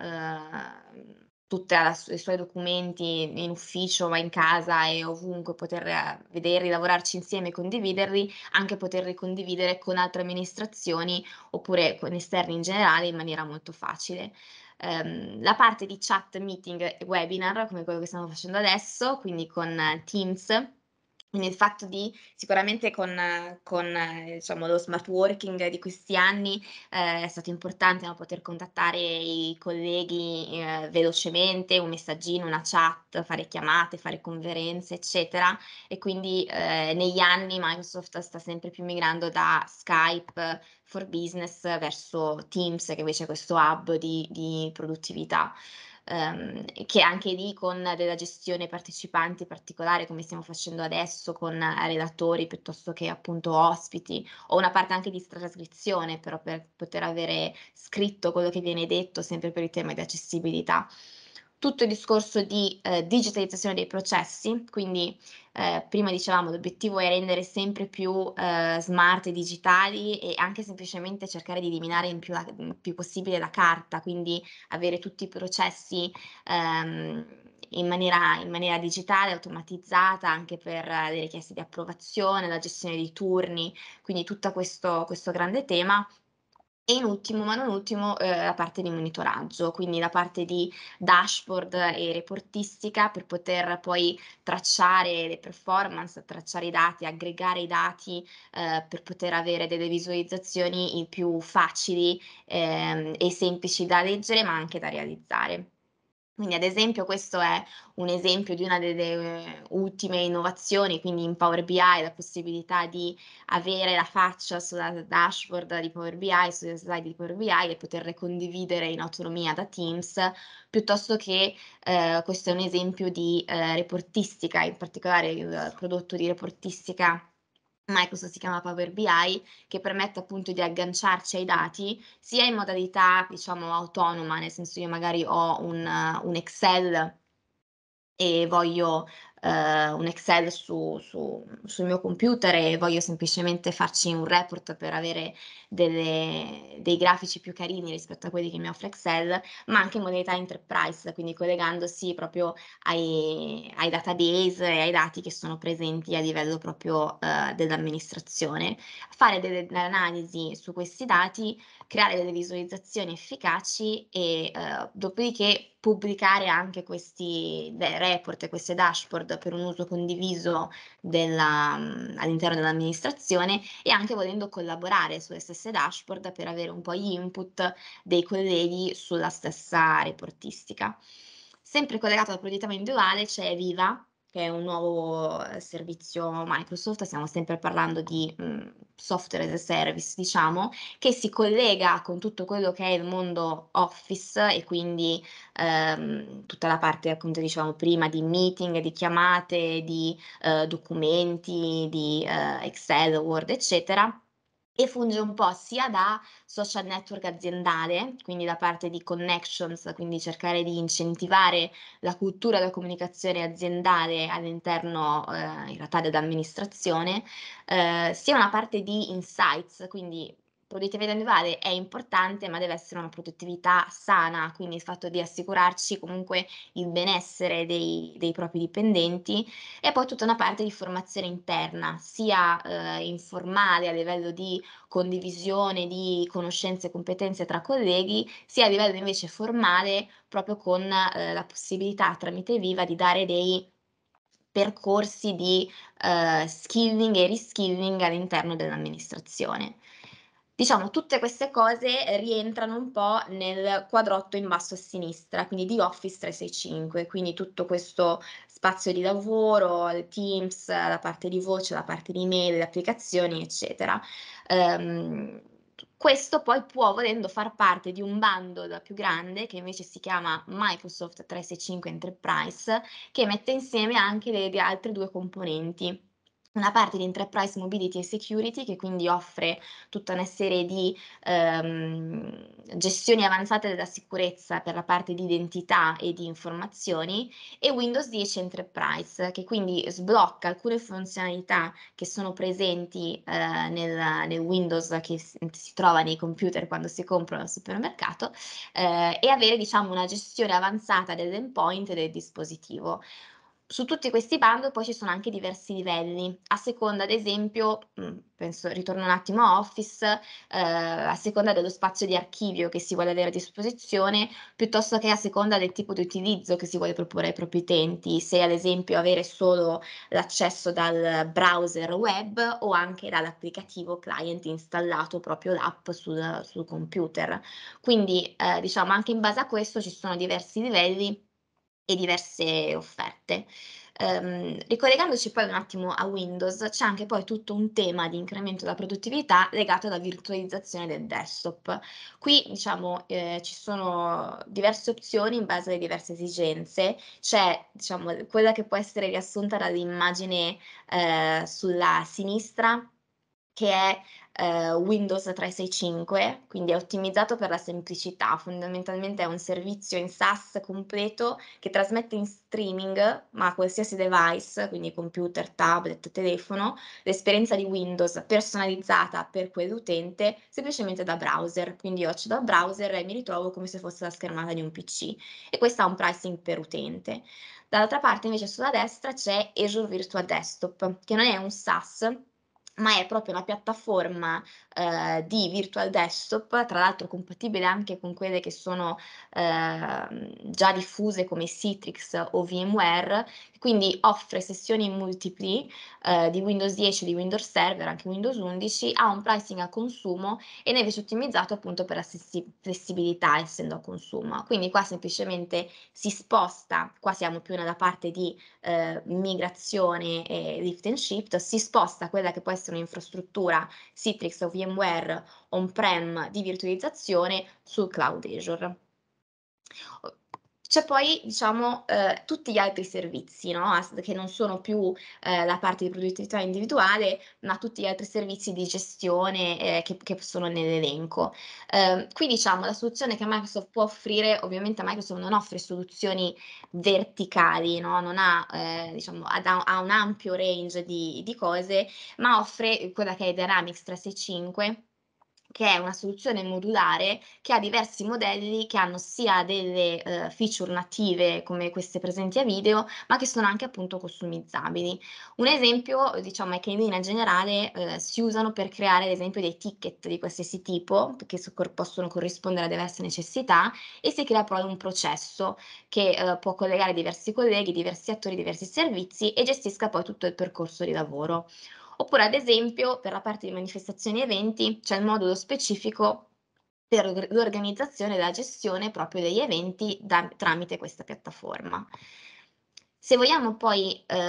Speaker 2: eh, tutti i suoi documenti in ufficio, ma in casa e ovunque, poter eh, vederli, lavorarci insieme e condividerli, anche poterli condividere con altre amministrazioni oppure con esterni in generale in maniera molto facile. Um, la parte di chat, meeting e webinar, come quello che stiamo facendo adesso, quindi con uh, Teams, quindi il fatto di sicuramente con, con eh, diciamo, lo smart working di questi anni eh, è stato importante, no, poter contattare i colleghi eh, velocemente, un messaggino, una chat, fare chiamate, fare conferenze, eccetera. E quindi eh, negli anni Microsoft sta sempre più migrando da Skype for Business verso Teams, che invece è questo hub di, di produttività. Um, che anche lì con della gestione partecipanti particolare, come stiamo facendo adesso con relatori piuttosto che appunto ospiti, o una parte anche di trascrizione, però per poter avere scritto quello che viene detto, sempre per il tema di accessibilità. Tutto il discorso di eh, digitalizzazione dei processi, quindi eh, prima dicevamo l'obiettivo è rendere sempre più eh, smart e digitali e anche semplicemente cercare di eliminare il più, la, il più possibile la carta, quindi avere tutti i processi ehm, in maniera, in maniera digitale, automatizzata, anche per eh, le richieste di approvazione, la gestione dei turni, quindi tutto questo, questo grande tema. E in ultimo, ma non ultimo, eh, la parte di monitoraggio, quindi la parte di dashboard e reportistica per poter poi tracciare le performance, tracciare i dati, aggregare i dati eh, per poter avere delle visualizzazioni il più facili ehm, e semplici da leggere ma anche da realizzare. Quindi ad esempio questo è un esempio di una delle ultime innovazioni, quindi in Power B I la possibilità di avere la faccia sulla dashboard di Power B I, sulle slide di Power B I e poterle condividere in autonomia da Teams, piuttosto che eh, questo è un esempio di eh, reportistica, in particolare il prodotto di reportistica Microsoft si chiama Power B I, che permette appunto di agganciarci ai dati sia in modalità, diciamo, autonoma, nel senso io magari ho un, uh, un Excel e voglio eh, un Excel su, su, sul mio computer e voglio semplicemente farci un report per avere delle, dei grafici più carini rispetto a quelli che mi offre Excel, ma anche in modalità enterprise, quindi collegandosi proprio ai, ai database e ai dati che sono presenti a livello proprio eh, dell'amministrazione, fare delle, delle analisi su questi dati, creare delle visualizzazioni efficaci e eh, dopodiché pubblicare anche questi report e queste dashboard per un uso condiviso della, all'interno dell'amministrazione e anche volendo collaborare sulle stesse dashboard per avere un po' gli input dei colleghi sulla stessa reportistica. Sempre collegato al progetto individuale c'è Viva, che è un nuovo servizio Microsoft, stiamo sempre parlando di mh, software as a service, diciamo, che si collega con tutto quello che è il mondo Office e quindi ehm, tutta la parte, appunto, diciamo prima, di meeting, di chiamate, di eh, documenti, di eh, Excel, Word, eccetera. E funge un po' sia da social network aziendale, quindi da parte di connections, quindi cercare di incentivare la cultura della comunicazione aziendale all'interno eh, in realtà dell'amministrazione, eh, sia una parte di insights, quindi produttività individuale è importante, ma deve essere una produttività sana, quindi il fatto di assicurarci comunque il benessere dei, dei propri dipendenti e poi tutta una parte di formazione interna, sia eh, informale a livello di condivisione di conoscenze e competenze tra colleghi, sia a livello invece formale, proprio con eh, la possibilità tramite Viva di dare dei percorsi di eh, skilling e reskilling all'interno dell'amministrazione. Diciamo, tutte queste cose rientrano un po' nel quadrotto in basso a sinistra, quindi di Office trecentosessantacinque, quindi tutto questo spazio di lavoro, il Teams, la parte di voce, la parte di mail, le applicazioni, eccetera. Um, questo poi può, volendo, far parte di un bundle più grande che invece si chiama Microsoft trecentosessantacinque Enterprise, che mette insieme anche le, le altre due componenti. Una parte di Enterprise Mobility e Security che quindi offre tutta una serie di ehm, gestioni avanzate della sicurezza per la parte di identità e di informazioni e Windows dieci Enterprise che quindi sblocca alcune funzionalità che sono presenti eh, nel, nel Windows che si, si trova nei computer quando si comprano al supermercato eh, e avere diciamo una gestione avanzata dell'endpoint e del dispositivo. Su tutti questi bundle poi ci sono anche diversi livelli, a seconda ad esempio, mh, penso, ritorno un attimo a Office, eh, a seconda dello spazio di archivio che si vuole avere a disposizione, piuttosto che a seconda del tipo di utilizzo che si vuole proporre ai propri utenti, se ad esempio avere solo l'accesso dal browser web o anche dall'applicativo client installato proprio l'app sul, sul computer. Quindi eh, diciamo anche in base a questo ci sono diversi livelli e diverse offerte. Um, ricollegandoci poi un attimo a Windows, c'è anche poi tutto un tema di incremento della produttività legato alla virtualizzazione del desktop. Qui diciamo eh, ci sono diverse opzioni in base alle diverse esigenze. C'è diciamo quella che può essere riassunta dall'immagine eh, sulla sinistra, che è eh, Windows trecentosessantacinque, quindi è ottimizzato per la semplicità, fondamentalmente è un servizio in SaaS completo che trasmette in streaming, ma a qualsiasi device, quindi computer, tablet, telefono, l'esperienza di Windows personalizzata per quell'utente semplicemente da browser, quindi io accedo al browser e mi ritrovo come se fosse la schermata di un P C e questo ha un pricing per utente. Dall'altra parte invece sulla destra c'è Azure Virtual Desktop, che non è un SaaS, ma è proprio una piattaforma eh, di Virtual Desktop, tra l'altro compatibile anche con quelle che sono eh, già diffuse come Citrix o VMware, quindi offre sessioni multipli eh, di Windows dieci, di Windows Server, anche Windows undici, ha un pricing a consumo e ne è invece ottimizzato appunto per la flessibilità essendo a consumo. Quindi qua semplicemente si sposta, qua siamo più nella parte di eh, migrazione e lift and shift, si sposta quella che può essere un'infrastruttura Citrix o VMware on-prem di virtualizzazione sul cloud Azure. C'è poi, diciamo, eh, tutti gli altri servizi, no? Che non sono più eh, la parte di produttività individuale, ma tutti gli altri servizi di gestione eh, che, che sono nell'elenco. Eh, qui, diciamo, la soluzione che Microsoft può offrire, ovviamente Microsoft non offre soluzioni verticali, no? Non ha, eh, diciamo, ha, ha un ampio range di, di cose, ma offre quella che è Dynamics trecentosessantacinque, che è una soluzione modulare che ha diversi modelli che hanno sia delle eh, feature native come queste presenti a video, ma che sono anche appunto customizzabili. Un esempio, diciamo, è che in linea generale eh, si usano per creare ad esempio dei ticket di qualsiasi tipo, che so- possono corrispondere a diverse necessità, e si crea poi un processo che eh, può collegare diversi colleghi, diversi attori, diversi servizi e gestisca poi tutto il percorso di lavoro. Oppure, ad esempio, per la parte di manifestazioni e eventi c'è il modulo specifico per l'organizzazione e la gestione proprio degli eventi da, tramite questa piattaforma. Se vogliamo poi eh,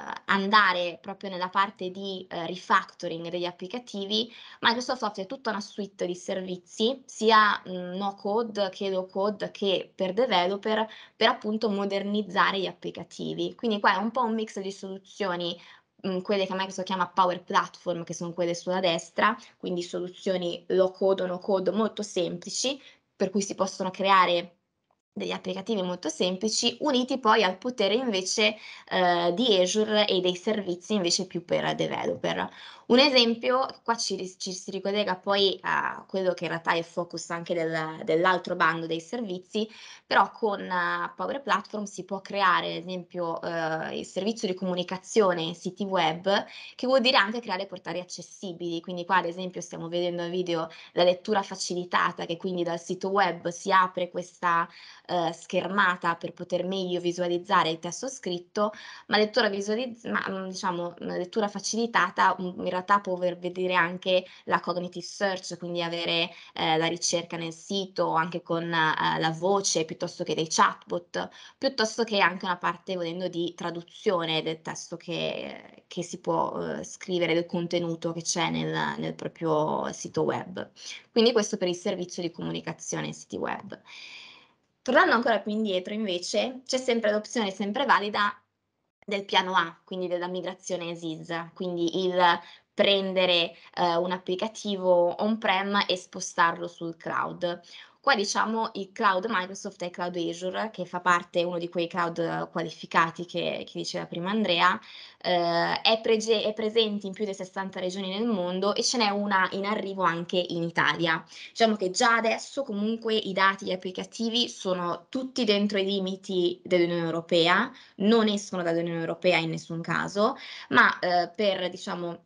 Speaker 2: andare proprio nella parte di eh, refactoring degli applicativi, Microsoft offre tutta una suite di servizi, sia mh, no code che low code che per developer, per appunto modernizzare gli applicativi. Quindi qua è un po' un mix di soluzioni, mh, quelle che Microsoft chiama Power Platform, che sono quelle sulla destra, quindi soluzioni low code o no code molto semplici, per cui si possono creare degli applicativi molto semplici, uniti poi al potere invece eh, di Azure e dei servizi invece più per developer. Un esempio, qua ci, ci si ricollega poi a quello che in realtà è il focus anche del, dell'altro bando dei servizi, però con uh, Power Platform si può creare ad esempio uh, il servizio di comunicazione siti web, che vuol dire anche creare portali accessibili, quindi qua ad esempio stiamo vedendo il video la lettura facilitata, che quindi dal sito web si apre questa eh, schermata per poter meglio visualizzare il testo scritto, ma lettura, visualizz- ma, mm, diciamo, una lettura facilitata mm, in realtà può vedere anche la cognitive search, quindi avere eh, la ricerca nel sito anche con eh, la voce piuttosto che dei chatbot, piuttosto che anche una parte volendo di traduzione del testo che, che si può eh, scrivere, del contenuto che c'è nel, nel proprio sito web. Quindi questo per il servizio di comunicazione siti web. Tornando ancora più indietro, invece, c'è sempre l'opzione sempre valida del piano A, quindi della migrazione as is, quindi il prendere eh, un applicativo on-prem e spostarlo sul cloud. Qua diciamo il cloud Microsoft è il cloud Azure, che fa parte, uno di quei cloud qualificati che, che diceva prima Andrea, eh, è, prege- è presente in più di sessanta regioni nel mondo e ce n'è una in arrivo anche in Italia. Diciamo che già adesso comunque i dati, gli applicativi sono tutti dentro i limiti dell'Unione Europea, non escono dall'Unione Europea in nessun caso, ma eh, per diciamo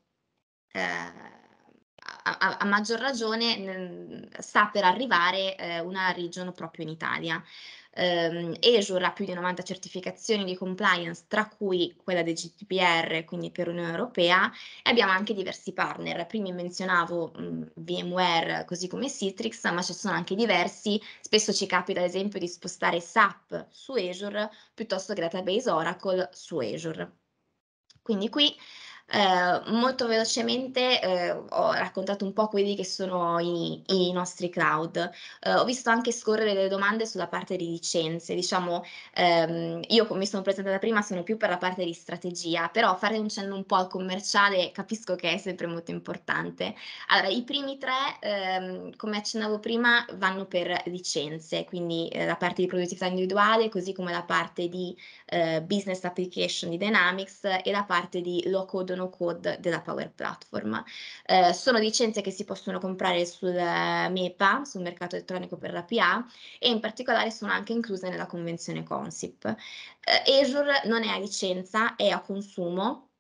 Speaker 2: eh, a, a, a maggior ragione mh, sta per arrivare eh, una region proprio in Italia. Um, Azure ha più di novanta certificazioni di compliance, tra cui quella del G D P R, quindi per l'Unione Europea, e abbiamo anche diversi partner. Prima menzionavo mh, VMware, così come Citrix, ma ci sono anche diversi. Spesso ci capita ad esempio di spostare S A P su Azure piuttosto che Database Oracle su Azure. Quindi qui eh, molto velocemente eh, ho raccontato un po' quelli che sono i, i nostri cloud. Eh, ho visto anche scorrere delle domande sulla parte di licenze. Diciamo, ehm, io come mi sono presentata prima sono più per la parte di strategia, però fare un cenno un po' al commerciale capisco che è sempre molto importante. Allora, i primi tre, ehm, come accennavo prima, vanno per licenze, quindi eh, la parte di produttività individuale, così come la parte di eh, business application di Dynamics e la parte di low code o no code della Power Platform. Eh, sono licenze che si possono comprare sul MEPA, sul mercato elettronico per l'A P A, e in particolare sono anche incluse nella convenzione Consip. Eh, Azure non è a licenza, è a consumo.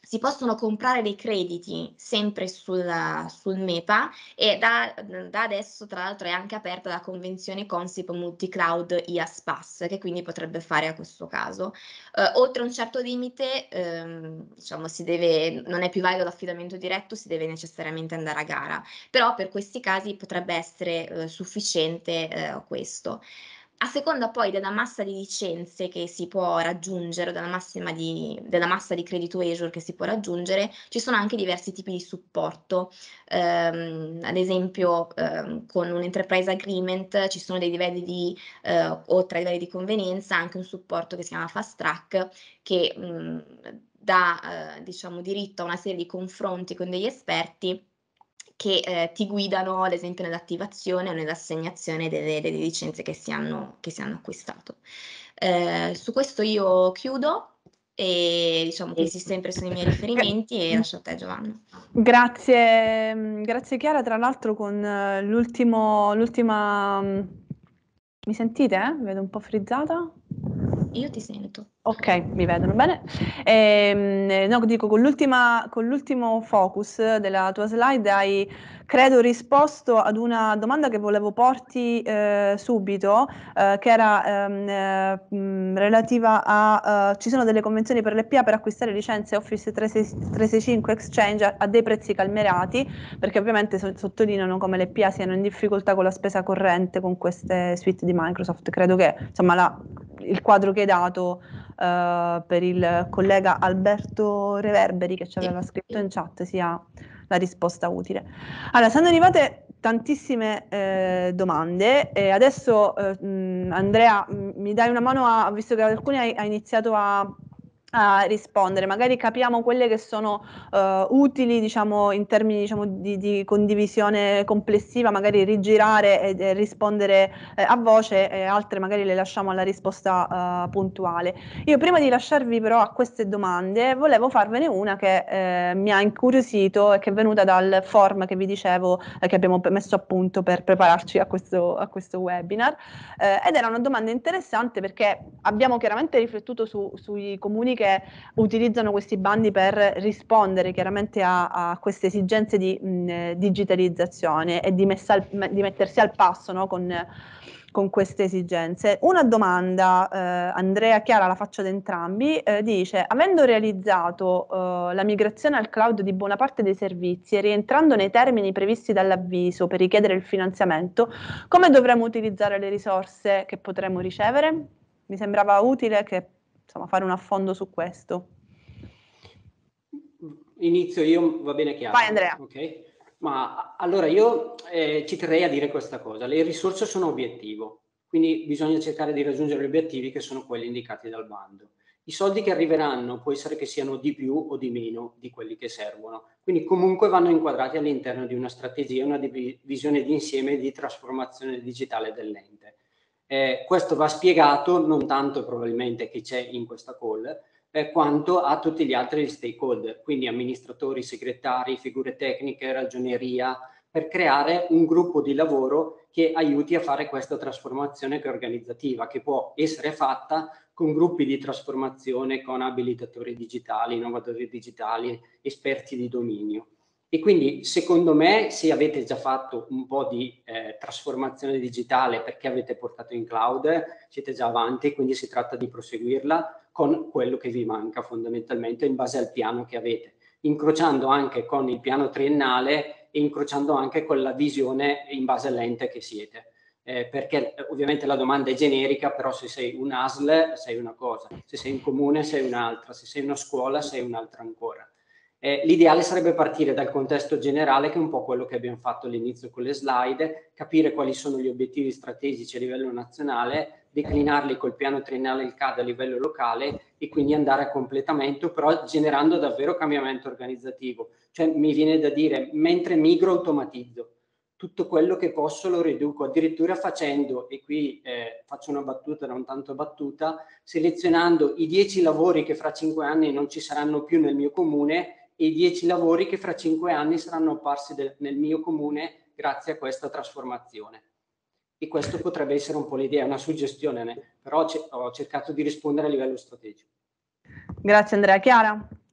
Speaker 2: si possono comprare dei crediti sempre sul, sul MEPA e da, da adesso tra l'altro è anche aperta la convenzione Consip Multicloud I A S P A S, che quindi potrebbe fare a questo caso. Uh, oltre un certo limite, ehm, diciamo, si deve, non è più valido l'affidamento diretto, si deve necessariamente andare a gara, però per questi casi potrebbe essere eh, sufficiente eh, questo. A seconda poi della massa di licenze che si può raggiungere, della, massima di, della massa di credito Azure che si può raggiungere, ci sono anche diversi tipi di supporto. Um, ad esempio, um, con un Enterprise Agreement ci sono dei livelli di, uh, oltre ai livelli di convenienza, anche un supporto che si chiama Fast Track, che um, dà uh, diciamo, diritto a una serie di confronti con degli esperti che eh, ti guidano ad esempio nell'attivazione o nell'assegnazione delle, delle licenze che si hanno, che si hanno acquistato. Eh, su questo io chiudo e diciamo questi sempre sono i miei riferimenti e lascio a te Giovanna.
Speaker 1: Grazie, grazie Chiara, tra l'altro con l'ultimo, l'ultima... Mi sentite? Eh? Mi vedo un po' frizzata.
Speaker 2: Io ti sento.
Speaker 1: Ok, mi vedono bene. Eh, no, dico, con l'ultima, con l'ultimo focus della tua slide hai, credo, risposto ad una domanda che volevo porti eh, subito, eh, che era ehm, eh, relativa a, uh, ci sono delle convenzioni per l'E P A per acquistare licenze Office trecentosessantacinque Exchange a, a dei prezzi calmerati, perché ovviamente so, sottolineano come le P A siano in difficoltà con la spesa corrente con queste suite di Microsoft. Credo che, insomma, la, il quadro che hai dato Uh, per il collega Alberto Reverberi che ci aveva scritto in chat sia la risposta utile. Allora, sono arrivate tantissime eh, domande e adesso eh, mh, Andrea mh, mi dai una mano, a, visto che alcuni hai, hai iniziato a a rispondere, magari capiamo quelle che sono uh, utili, diciamo, in termini, diciamo, di, di condivisione complessiva, magari rigirare e, e rispondere eh, a voce, e altre magari le lasciamo alla risposta uh, puntuale. Io prima di lasciarvi però a queste domande volevo farvene una che eh, mi ha incuriosito e che è venuta dal form che vi dicevo eh, che abbiamo messo a punto per prepararci a questo, a questo webinar eh, ed era una domanda interessante perché abbiamo chiaramente riflettuto su, sui comuni che utilizzano questi bandi per rispondere chiaramente a, a queste esigenze di mh, digitalizzazione e di, messa al, di mettersi al passo, no, con, con queste esigenze. Una domanda, eh, Andrea, Chiara, la faccio ad entrambi, eh, dice: avendo realizzato eh, la migrazione al cloud di buona parte dei servizi e rientrando nei termini previsti dall'avviso per richiedere il finanziamento, come dovremo utilizzare le risorse che potremo ricevere? Mi sembrava utile che insomma, fare un affondo su questo.
Speaker 3: Inizio io, va bene Chiara?
Speaker 1: Vai Andrea.
Speaker 3: Ok. Ma allora io eh, ci terrei a dire questa cosa, le risorse sono obiettivo, quindi bisogna cercare di raggiungere gli obiettivi che sono quelli indicati dal bando. I soldi che arriveranno può essere che siano di più o di meno di quelli che servono, quindi comunque vanno inquadrati all'interno di una strategia, una visione d'insieme di trasformazione digitale dell'ente. Eh, questo va spiegato non tanto probabilmente che c'è in questa call, eh, quanto a tutti gli altri stakeholder, quindi amministratori, segretari, figure tecniche, ragioneria, per creare un gruppo di lavoro che aiuti a fare questa trasformazione che è organizzativa, che può essere fatta con gruppi di trasformazione, con abilitatori digitali, innovatori digitali, esperti di dominio. E quindi secondo me se avete già fatto un po' di eh, trasformazione digitale perché avete portato in cloud, siete già avanti, quindi si tratta di proseguirla con quello che vi manca fondamentalmente in base al piano che avete, incrociando anche con il piano triennale e incrociando anche con la visione in base all'ente che siete. Eh, perché ovviamente la domanda è generica, però se sei un A S L sei una cosa, se sei un comune sei un'altra, se sei una scuola sei un'altra ancora. Eh, l'ideale sarebbe partire dal contesto generale, che è un po' quello che abbiamo fatto all'inizio con le slide, capire quali sono gli obiettivi strategici a livello nazionale, declinarli col piano triennale il C A D a livello locale e quindi andare a completamento, però generando davvero cambiamento organizzativo. Cioè mi viene da dire, mentre migro automatizzo, tutto quello che posso lo riduco, addirittura facendo, e qui eh, faccio una battuta non tanto battuta, selezionando i dieci lavori che fra cinque anni non ci saranno più nel mio comune e i dieci lavori che fra cinque anni saranno apparsi del, nel mio comune grazie a questa trasformazione. E questo potrebbe essere un po' l'idea, una suggestione, però ho cercato di rispondere a livello strategico.
Speaker 1: Grazie Andrea. Chiara,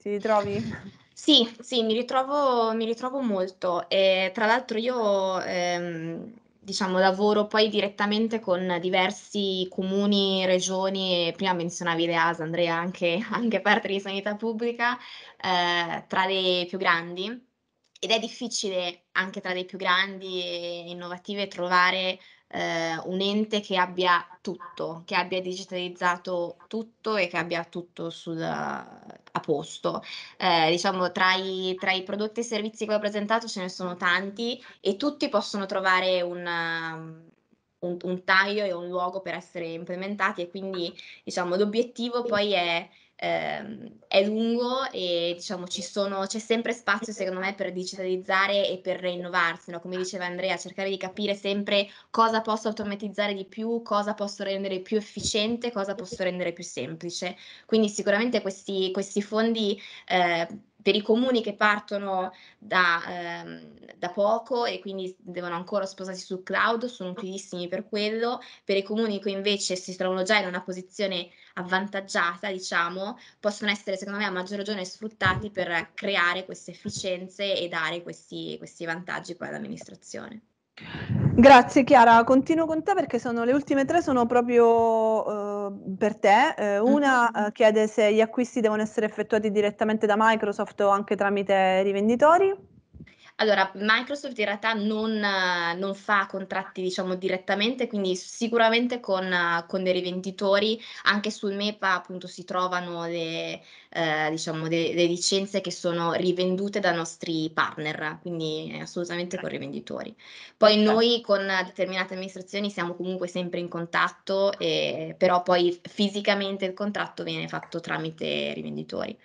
Speaker 1: Ti ritrovi?
Speaker 2: Sì, sì, mi ritrovo, mi ritrovo molto. E tra l'altro io ehm, diciamo, lavoro poi direttamente con diversi comuni, regioni, e prima menzionavi le A S, Andrea, anche, anche parte di sanità pubblica, eh, tra le più grandi. Ed è difficile anche tra le più grandi e innovative trovare eh, un ente che abbia tutto, che abbia digitalizzato tutto e che abbia tutto sul, a posto. Eh, diciamo, tra i, tra i prodotti e servizi che ho presentato ce ne sono tanti e tutti possono trovare una- un, un taglio e un luogo per essere implementati, e quindi diciamo, l'obiettivo poi è, ehm, è lungo e diciamo, ci sono, c'è sempre spazio secondo me per digitalizzare e per rinnovarsi, no? Come diceva Andrea, cercare di capire sempre cosa posso automatizzare di più, cosa posso rendere più efficiente, cosa posso rendere più semplice. Quindi sicuramente questi, questi fondi eh, per i comuni che partono da, ehm, da poco e quindi devono ancora sposarsi sul cloud sono utilissimi per quello. Per i comuni che invece si trovano già in una posizione avvantaggiata, diciamo, possono essere secondo me a maggior ragione sfruttati per creare queste efficienze e dare questi, questi vantaggi poi all'amministrazione.
Speaker 1: Grazie Chiara, continuo con te perché sono, le ultime tre sono proprio eh, per te. Eh, una eh, chiede se gli acquisti devono essere effettuati direttamente da Microsoft o anche tramite rivenditori.
Speaker 2: Allora, Microsoft in realtà non, eh, non fa contratti, diciamo, direttamente, quindi sicuramente con, eh, con dei rivenditori. Anche sul MEPA appunto si trovano le, eh, diciamo, de- le licenze che sono rivendute da nostri partner, quindi assolutamente con rivenditori. Poi
Speaker 1: Perfetto.
Speaker 2: noi con determinate amministrazioni siamo comunque sempre in contatto, e- però poi fisicamente il contratto viene fatto tramite rivenditori.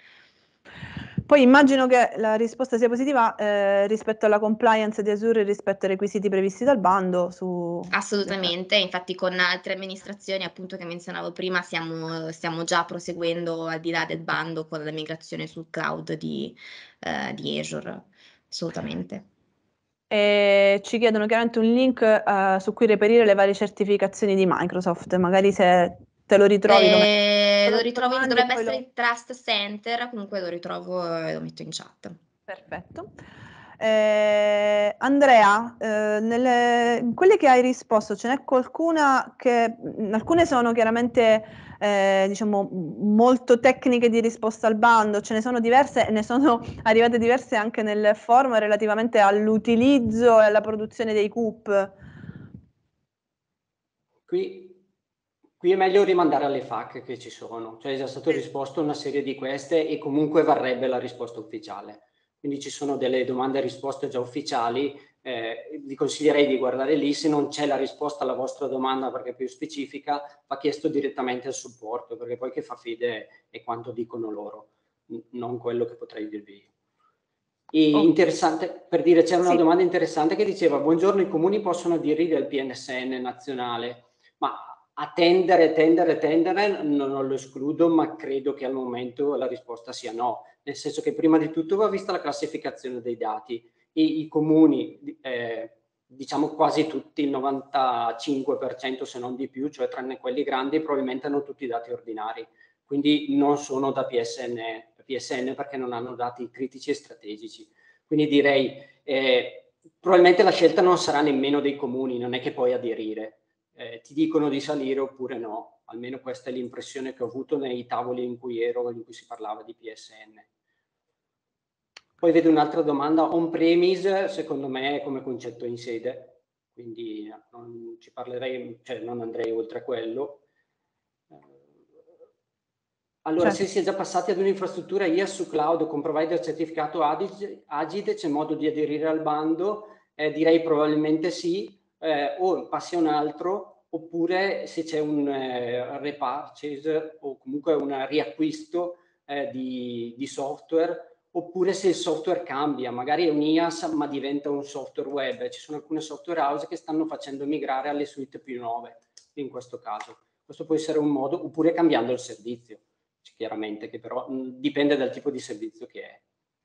Speaker 1: Poi immagino che la risposta sia positiva eh, rispetto alla compliance di Azure e rispetto ai requisiti previsti dal bando. Su...
Speaker 2: Assolutamente, infatti con altre amministrazioni appunto che menzionavo prima stiamo, stiamo già proseguendo al di là del bando con la migrazione sul cloud di, eh, di Azure, assolutamente.
Speaker 1: E ci chiedono chiaramente un link eh, su cui reperire le varie certificazioni di Microsoft, magari se te lo ritrovi lo metti
Speaker 2: Eh, lo
Speaker 1: nelle
Speaker 2: ritrovo, in-
Speaker 1: domande e
Speaker 2: dovrebbe
Speaker 1: poi
Speaker 2: essere
Speaker 1: lo...
Speaker 2: il Trust Center, comunque lo ritrovo e lo metto in chat.
Speaker 1: Perfetto. Eh, Andrea, eh, nelle, in quelle che hai risposto, ce n'è qualcuna che, mh, alcune sono chiaramente, eh, diciamo, m- molto tecniche di risposta al bando, ce ne sono diverse e ne sono arrivate diverse anche nel forum relativamente all'utilizzo e alla produzione dei C U P.
Speaker 3: Qui, qui è meglio rimandare alle F A Q che ci sono, cioè è già stato risposto a una serie di queste e comunque varrebbe la risposta ufficiale. Quindi ci sono delle domande e risposte già ufficiali, eh, vi consiglierei di guardare lì. Se non c'è la risposta alla vostra domanda perché è più specifica, va chiesto direttamente al supporto, perché poi che fa fede è quanto dicono loro, non quello che potrei dirvi io. E
Speaker 1: Oh.
Speaker 3: interessante, per dire, c'era una
Speaker 1: Sì.
Speaker 3: domanda interessante che diceva: buongiorno, i comuni possono aderire al P N S N nazionale? Ma a tendere, tendere, tendere non, non lo escludo, ma credo che al momento la risposta sia no, nel senso che prima di tutto va vista la classificazione dei dati. I, i comuni, eh, diciamo quasi tutti, il novantacinque per cento se non di più, cioè tranne quelli grandi, probabilmente hanno tutti i dati ordinari, quindi non sono da P S N, P S N perché non hanno dati critici e strategici. Quindi direi, eh, probabilmente la scelta non sarà nemmeno dei comuni, non è che puoi aderire. Eh, ti dicono di salire oppure no, almeno questa è l'impressione che ho avuto nei tavoli in cui ero, in cui si parlava di P S N. Poi vedo un'altra domanda: on-premise secondo me è come concetto in sede, quindi non ci parlerei, cioè non andrei oltre a quello. Allora,
Speaker 1: Certo.
Speaker 3: se si è già passati ad un'infrastruttura I A S su cloud con provider certificato Agide, c'è modo di aderire al bando? Eh, direi probabilmente sì, eh, o passi a un altro, oppure se c'è un eh, repurchase o comunque un riacquisto eh, di, di software, oppure se il software cambia, magari è un I A S ma diventa un software web. Ci sono alcune software house che stanno facendo migrare alle suite più nuove in questo caso. Questo può essere un modo, oppure cambiando il servizio, chiaramente, che però mh, dipende dal tipo di servizio che è.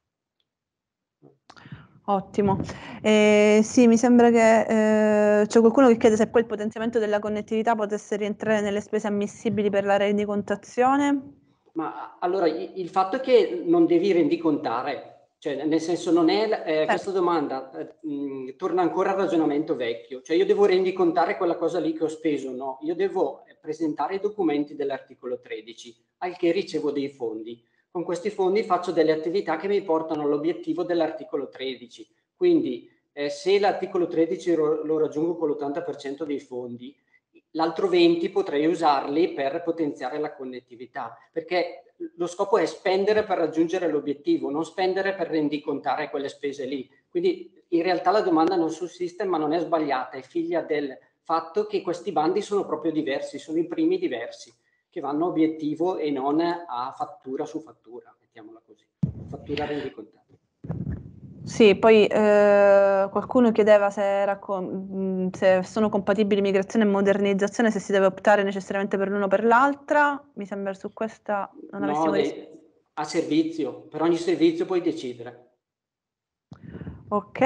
Speaker 1: Ottimo. Eh, sì, mi sembra che eh, c'è qualcuno che chiede se poi il potenziamento della connettività potesse rientrare nelle spese ammissibili per la rendicontazione.
Speaker 3: Ma allora il fatto è che non devi rendicontare, cioè nel senso non è, eh, questa domanda eh, mh, torna ancora al ragionamento vecchio, cioè io devo rendicontare quella cosa lì che ho speso, no, io devo presentare i documenti dell'articolo tredici, al che ricevo dei fondi. Con questi fondi faccio delle attività che mi portano all'obiettivo dell'articolo tredici, quindi eh, se l'articolo tredici lo, lo raggiungo con l'ottanta per cento dei fondi, l'altro venti potrei usarli per potenziare la connettività, perché lo scopo è spendere per raggiungere l'obiettivo, non spendere per rendicontare quelle spese lì. Quindi in realtà la domanda non sussiste, ma non è sbagliata, è figlia del fatto che questi bandi sono proprio diversi, sono i primi diversi, che vanno a obiettivo e non a fattura su fattura, mettiamola così, fattura rendicontata.
Speaker 1: Sì, poi eh, qualcuno chiedeva se, era con, se sono compatibili migrazione e modernizzazione, se si deve optare necessariamente per l'uno o per l'altra. Mi sembra su questa non
Speaker 3: no,
Speaker 1: avessimo
Speaker 3: lei, a servizio, per ogni servizio puoi decidere.
Speaker 1: Ok,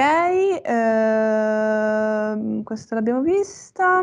Speaker 1: ehm, questa l'abbiamo vista.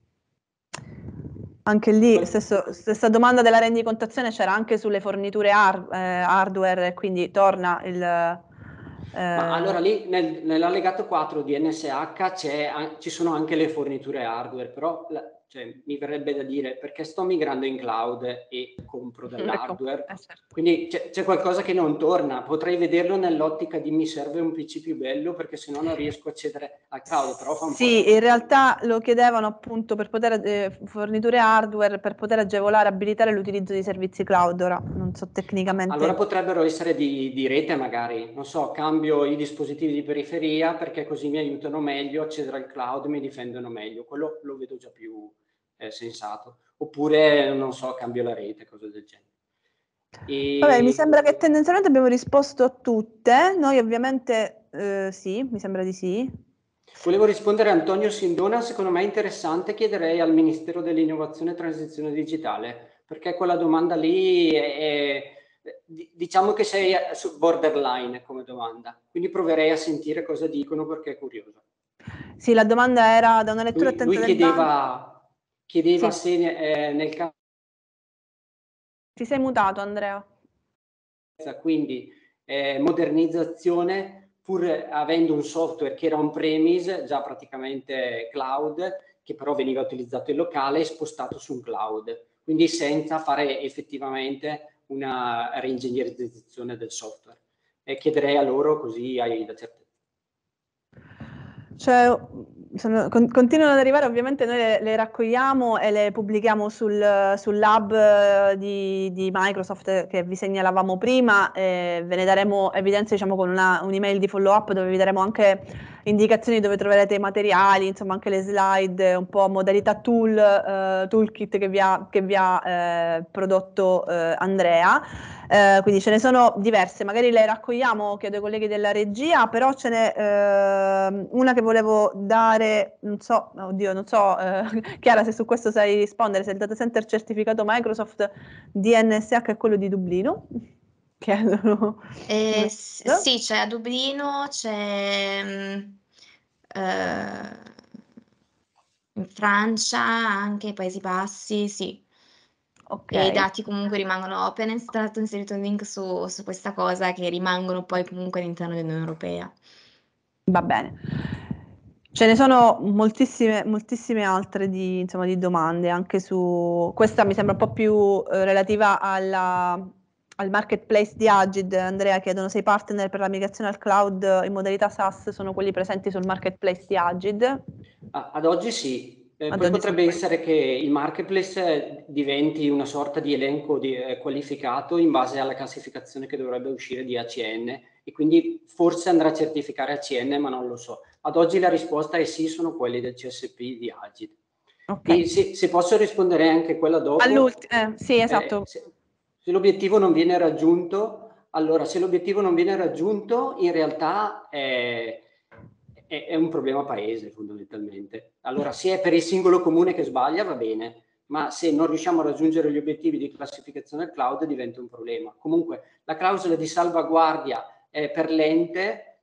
Speaker 1: Anche lì, stesso, stessa domanda della rendicontazione c'era anche sulle forniture hard, eh, hardware, quindi torna il... Eh...
Speaker 3: Ma allora lì nel, nell'allegato quattro di N S H ci sono anche le forniture hardware, però la, cioè, mi verrebbe da dire perché sto migrando in cloud e compro dell'hardware,
Speaker 1: eh, certo.
Speaker 3: quindi c'è qualcosa che non torna, potrei vederlo nell'ottica di mi serve un P C più bello perché se no non riesco a accedere al cloud, però fa un
Speaker 1: sì,
Speaker 3: po' di...
Speaker 1: in realtà lo chiedevano appunto per poter, eh, forniture hardware, per poter agevolare, abilitare l'utilizzo di servizi cloud, ora non so tecnicamente.
Speaker 3: Allora potrebbero essere di, di rete magari, non so, cambio i dispositivi di periferia perché così mi aiutano meglio a accedere al cloud, mi difendono meglio, quello lo vedo già più eh, sensato. Oppure, non so, cambio la rete, cose del genere. E...
Speaker 1: Vabbè, mi sembra che tendenzialmente abbiamo risposto a tutte, noi ovviamente eh, sì, mi sembra di sì.
Speaker 3: Volevo rispondere a Antonio Sindona, secondo me è interessante, chiederei al Ministero dell'Innovazione e Transizione Digitale, perché quella domanda lì è, è, diciamo che sei su borderline come domanda, quindi proverei a sentire cosa dicono perché è curioso.
Speaker 1: Sì, la domanda era da una lettura
Speaker 3: Lui,
Speaker 1: attenta
Speaker 3: lui
Speaker 1: del bando.
Speaker 3: chiedeva, chiedeva
Speaker 1: Sì.
Speaker 3: se eh, nel caso...
Speaker 1: Ti sei mutato, Andrea.
Speaker 3: Quindi eh, modernizzazione, pur avendo un software che era on-premise, già praticamente cloud, che però veniva utilizzato in locale e spostato su un cloud, quindi senza fare effettivamente una reingegnerizzazione del software. E chiederei a loro, così hai la certezza.
Speaker 1: Cioè, sono, con, continuano ad arrivare, ovviamente noi le, le raccogliamo e le pubblichiamo sul, sul lab di, di Microsoft che vi segnalavamo prima, e ve ne daremo evidenza, diciamo, con una, un'email di follow up dove vi daremo anche indicazioni dove troverete i materiali, insomma anche le slide, un po' modalità tool, eh, toolkit che vi ha, che vi ha eh, prodotto eh, Andrea. Eh, quindi ce ne sono diverse, magari le raccogliamo, chiedo ai colleghi della regia, però ce n'è eh, una che volevo dare, non so, oddio, non so eh, Chiara se su questo sai rispondere, se il data center certificato Microsoft D N S H è quello di Dublino. Chiedono.
Speaker 2: Eh, sì, c'è a Dublino, c'è mh, eh, in Francia, anche ai Paesi Bassi, sì.
Speaker 1: Ok.
Speaker 2: E i dati comunque rimangono, ho appena stato inserito un link su, su questa cosa che rimangono poi comunque all'interno dell'Unione Europea.
Speaker 1: Va bene. Ce ne sono moltissime, moltissime altre di, insomma, di domande, anche su questa mi sembra un po' più eh, relativa alla, al marketplace di Agid. Andrea, chiedono se i partner per la migrazione al cloud in modalità SaaS sono quelli presenti sul marketplace di Agid.
Speaker 3: Ah, ad oggi sì. Eh,
Speaker 1: Ad
Speaker 3: poi
Speaker 1: oggi
Speaker 3: potrebbe
Speaker 1: sì.
Speaker 3: essere che il marketplace diventi una sorta di elenco di, eh, qualificato in base alla classificazione che dovrebbe uscire di A C N e quindi forse andrà a certificare A C N, ma non lo so. Ad oggi la risposta è sì, sono quelli del C S P di Agid.
Speaker 1: Okay.
Speaker 3: E se, se posso rispondere anche quella dopo,
Speaker 1: All'ultimo, eh, sì, esatto.
Speaker 3: eh, se, se l'obiettivo non viene raggiunto, allora se l'obiettivo non viene raggiunto, in realtà è, è, è un problema paese fondamentalmente. Allora se è per il singolo comune che sbaglia va bene, ma se non riusciamo a raggiungere gli obiettivi di classificazione del cloud diventa un problema. Comunque la clausola di salvaguardia eh, per l'ente eh,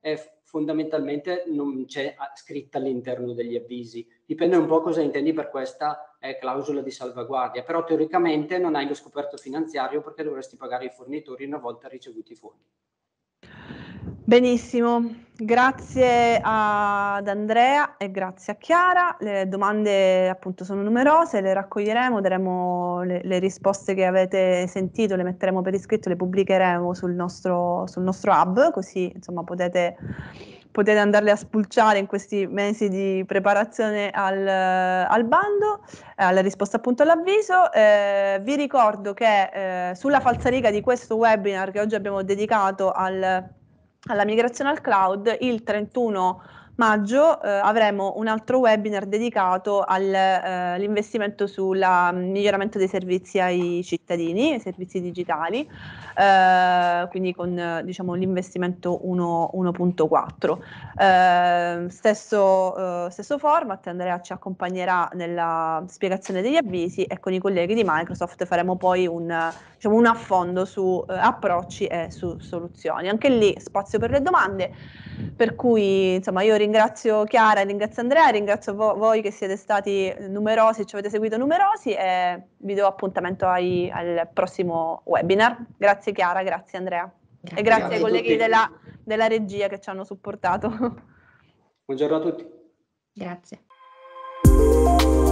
Speaker 3: fondamentalmente non c'è scritta all'interno degli avvisi. Dipende un po' cosa intendi per questa eh, clausola di salvaguardia, però teoricamente non hai lo scoperto finanziario perché dovresti pagare i fornitori una volta ricevuti i fondi.
Speaker 1: Benissimo, grazie ad Andrea e grazie a Chiara. Le domande appunto sono numerose, le raccoglieremo, daremo le, le risposte che avete sentito, le metteremo per iscritto, le pubblicheremo sul nostro, sul nostro hub, così insomma potete, potete andarle a spulciare in questi mesi di preparazione al, al bando, eh, alla risposta appunto all'avviso. Eh, vi ricordo che eh, sulla falsariga di questo webinar che oggi abbiamo dedicato al alla migrazione al cloud, il trentuno maggio eh, avremo un altro webinar dedicato all'investimento eh, sul miglioramento dei servizi ai cittadini, ai servizi digitali, eh, quindi con diciamo, l'investimento uno punto quattro. Eh, stesso, eh, stesso format, Andrea ci accompagnerà nella spiegazione degli avvisi e con i colleghi di Microsoft faremo poi un, diciamo, un affondo su eh, approcci e su soluzioni. Anche lì spazio per le domande, per cui insomma io ringrazio Chiara, ringrazio Andrea, ringrazio vo voi che siete stati numerosi, ci avete seguito numerosi e vi do appuntamento ai, al prossimo webinar. Grazie Chiara, grazie Andrea. Grazie. E grazie, grazie ai colleghi della, della regia che ci hanno supportato.
Speaker 3: Buongiorno a tutti.
Speaker 2: Grazie.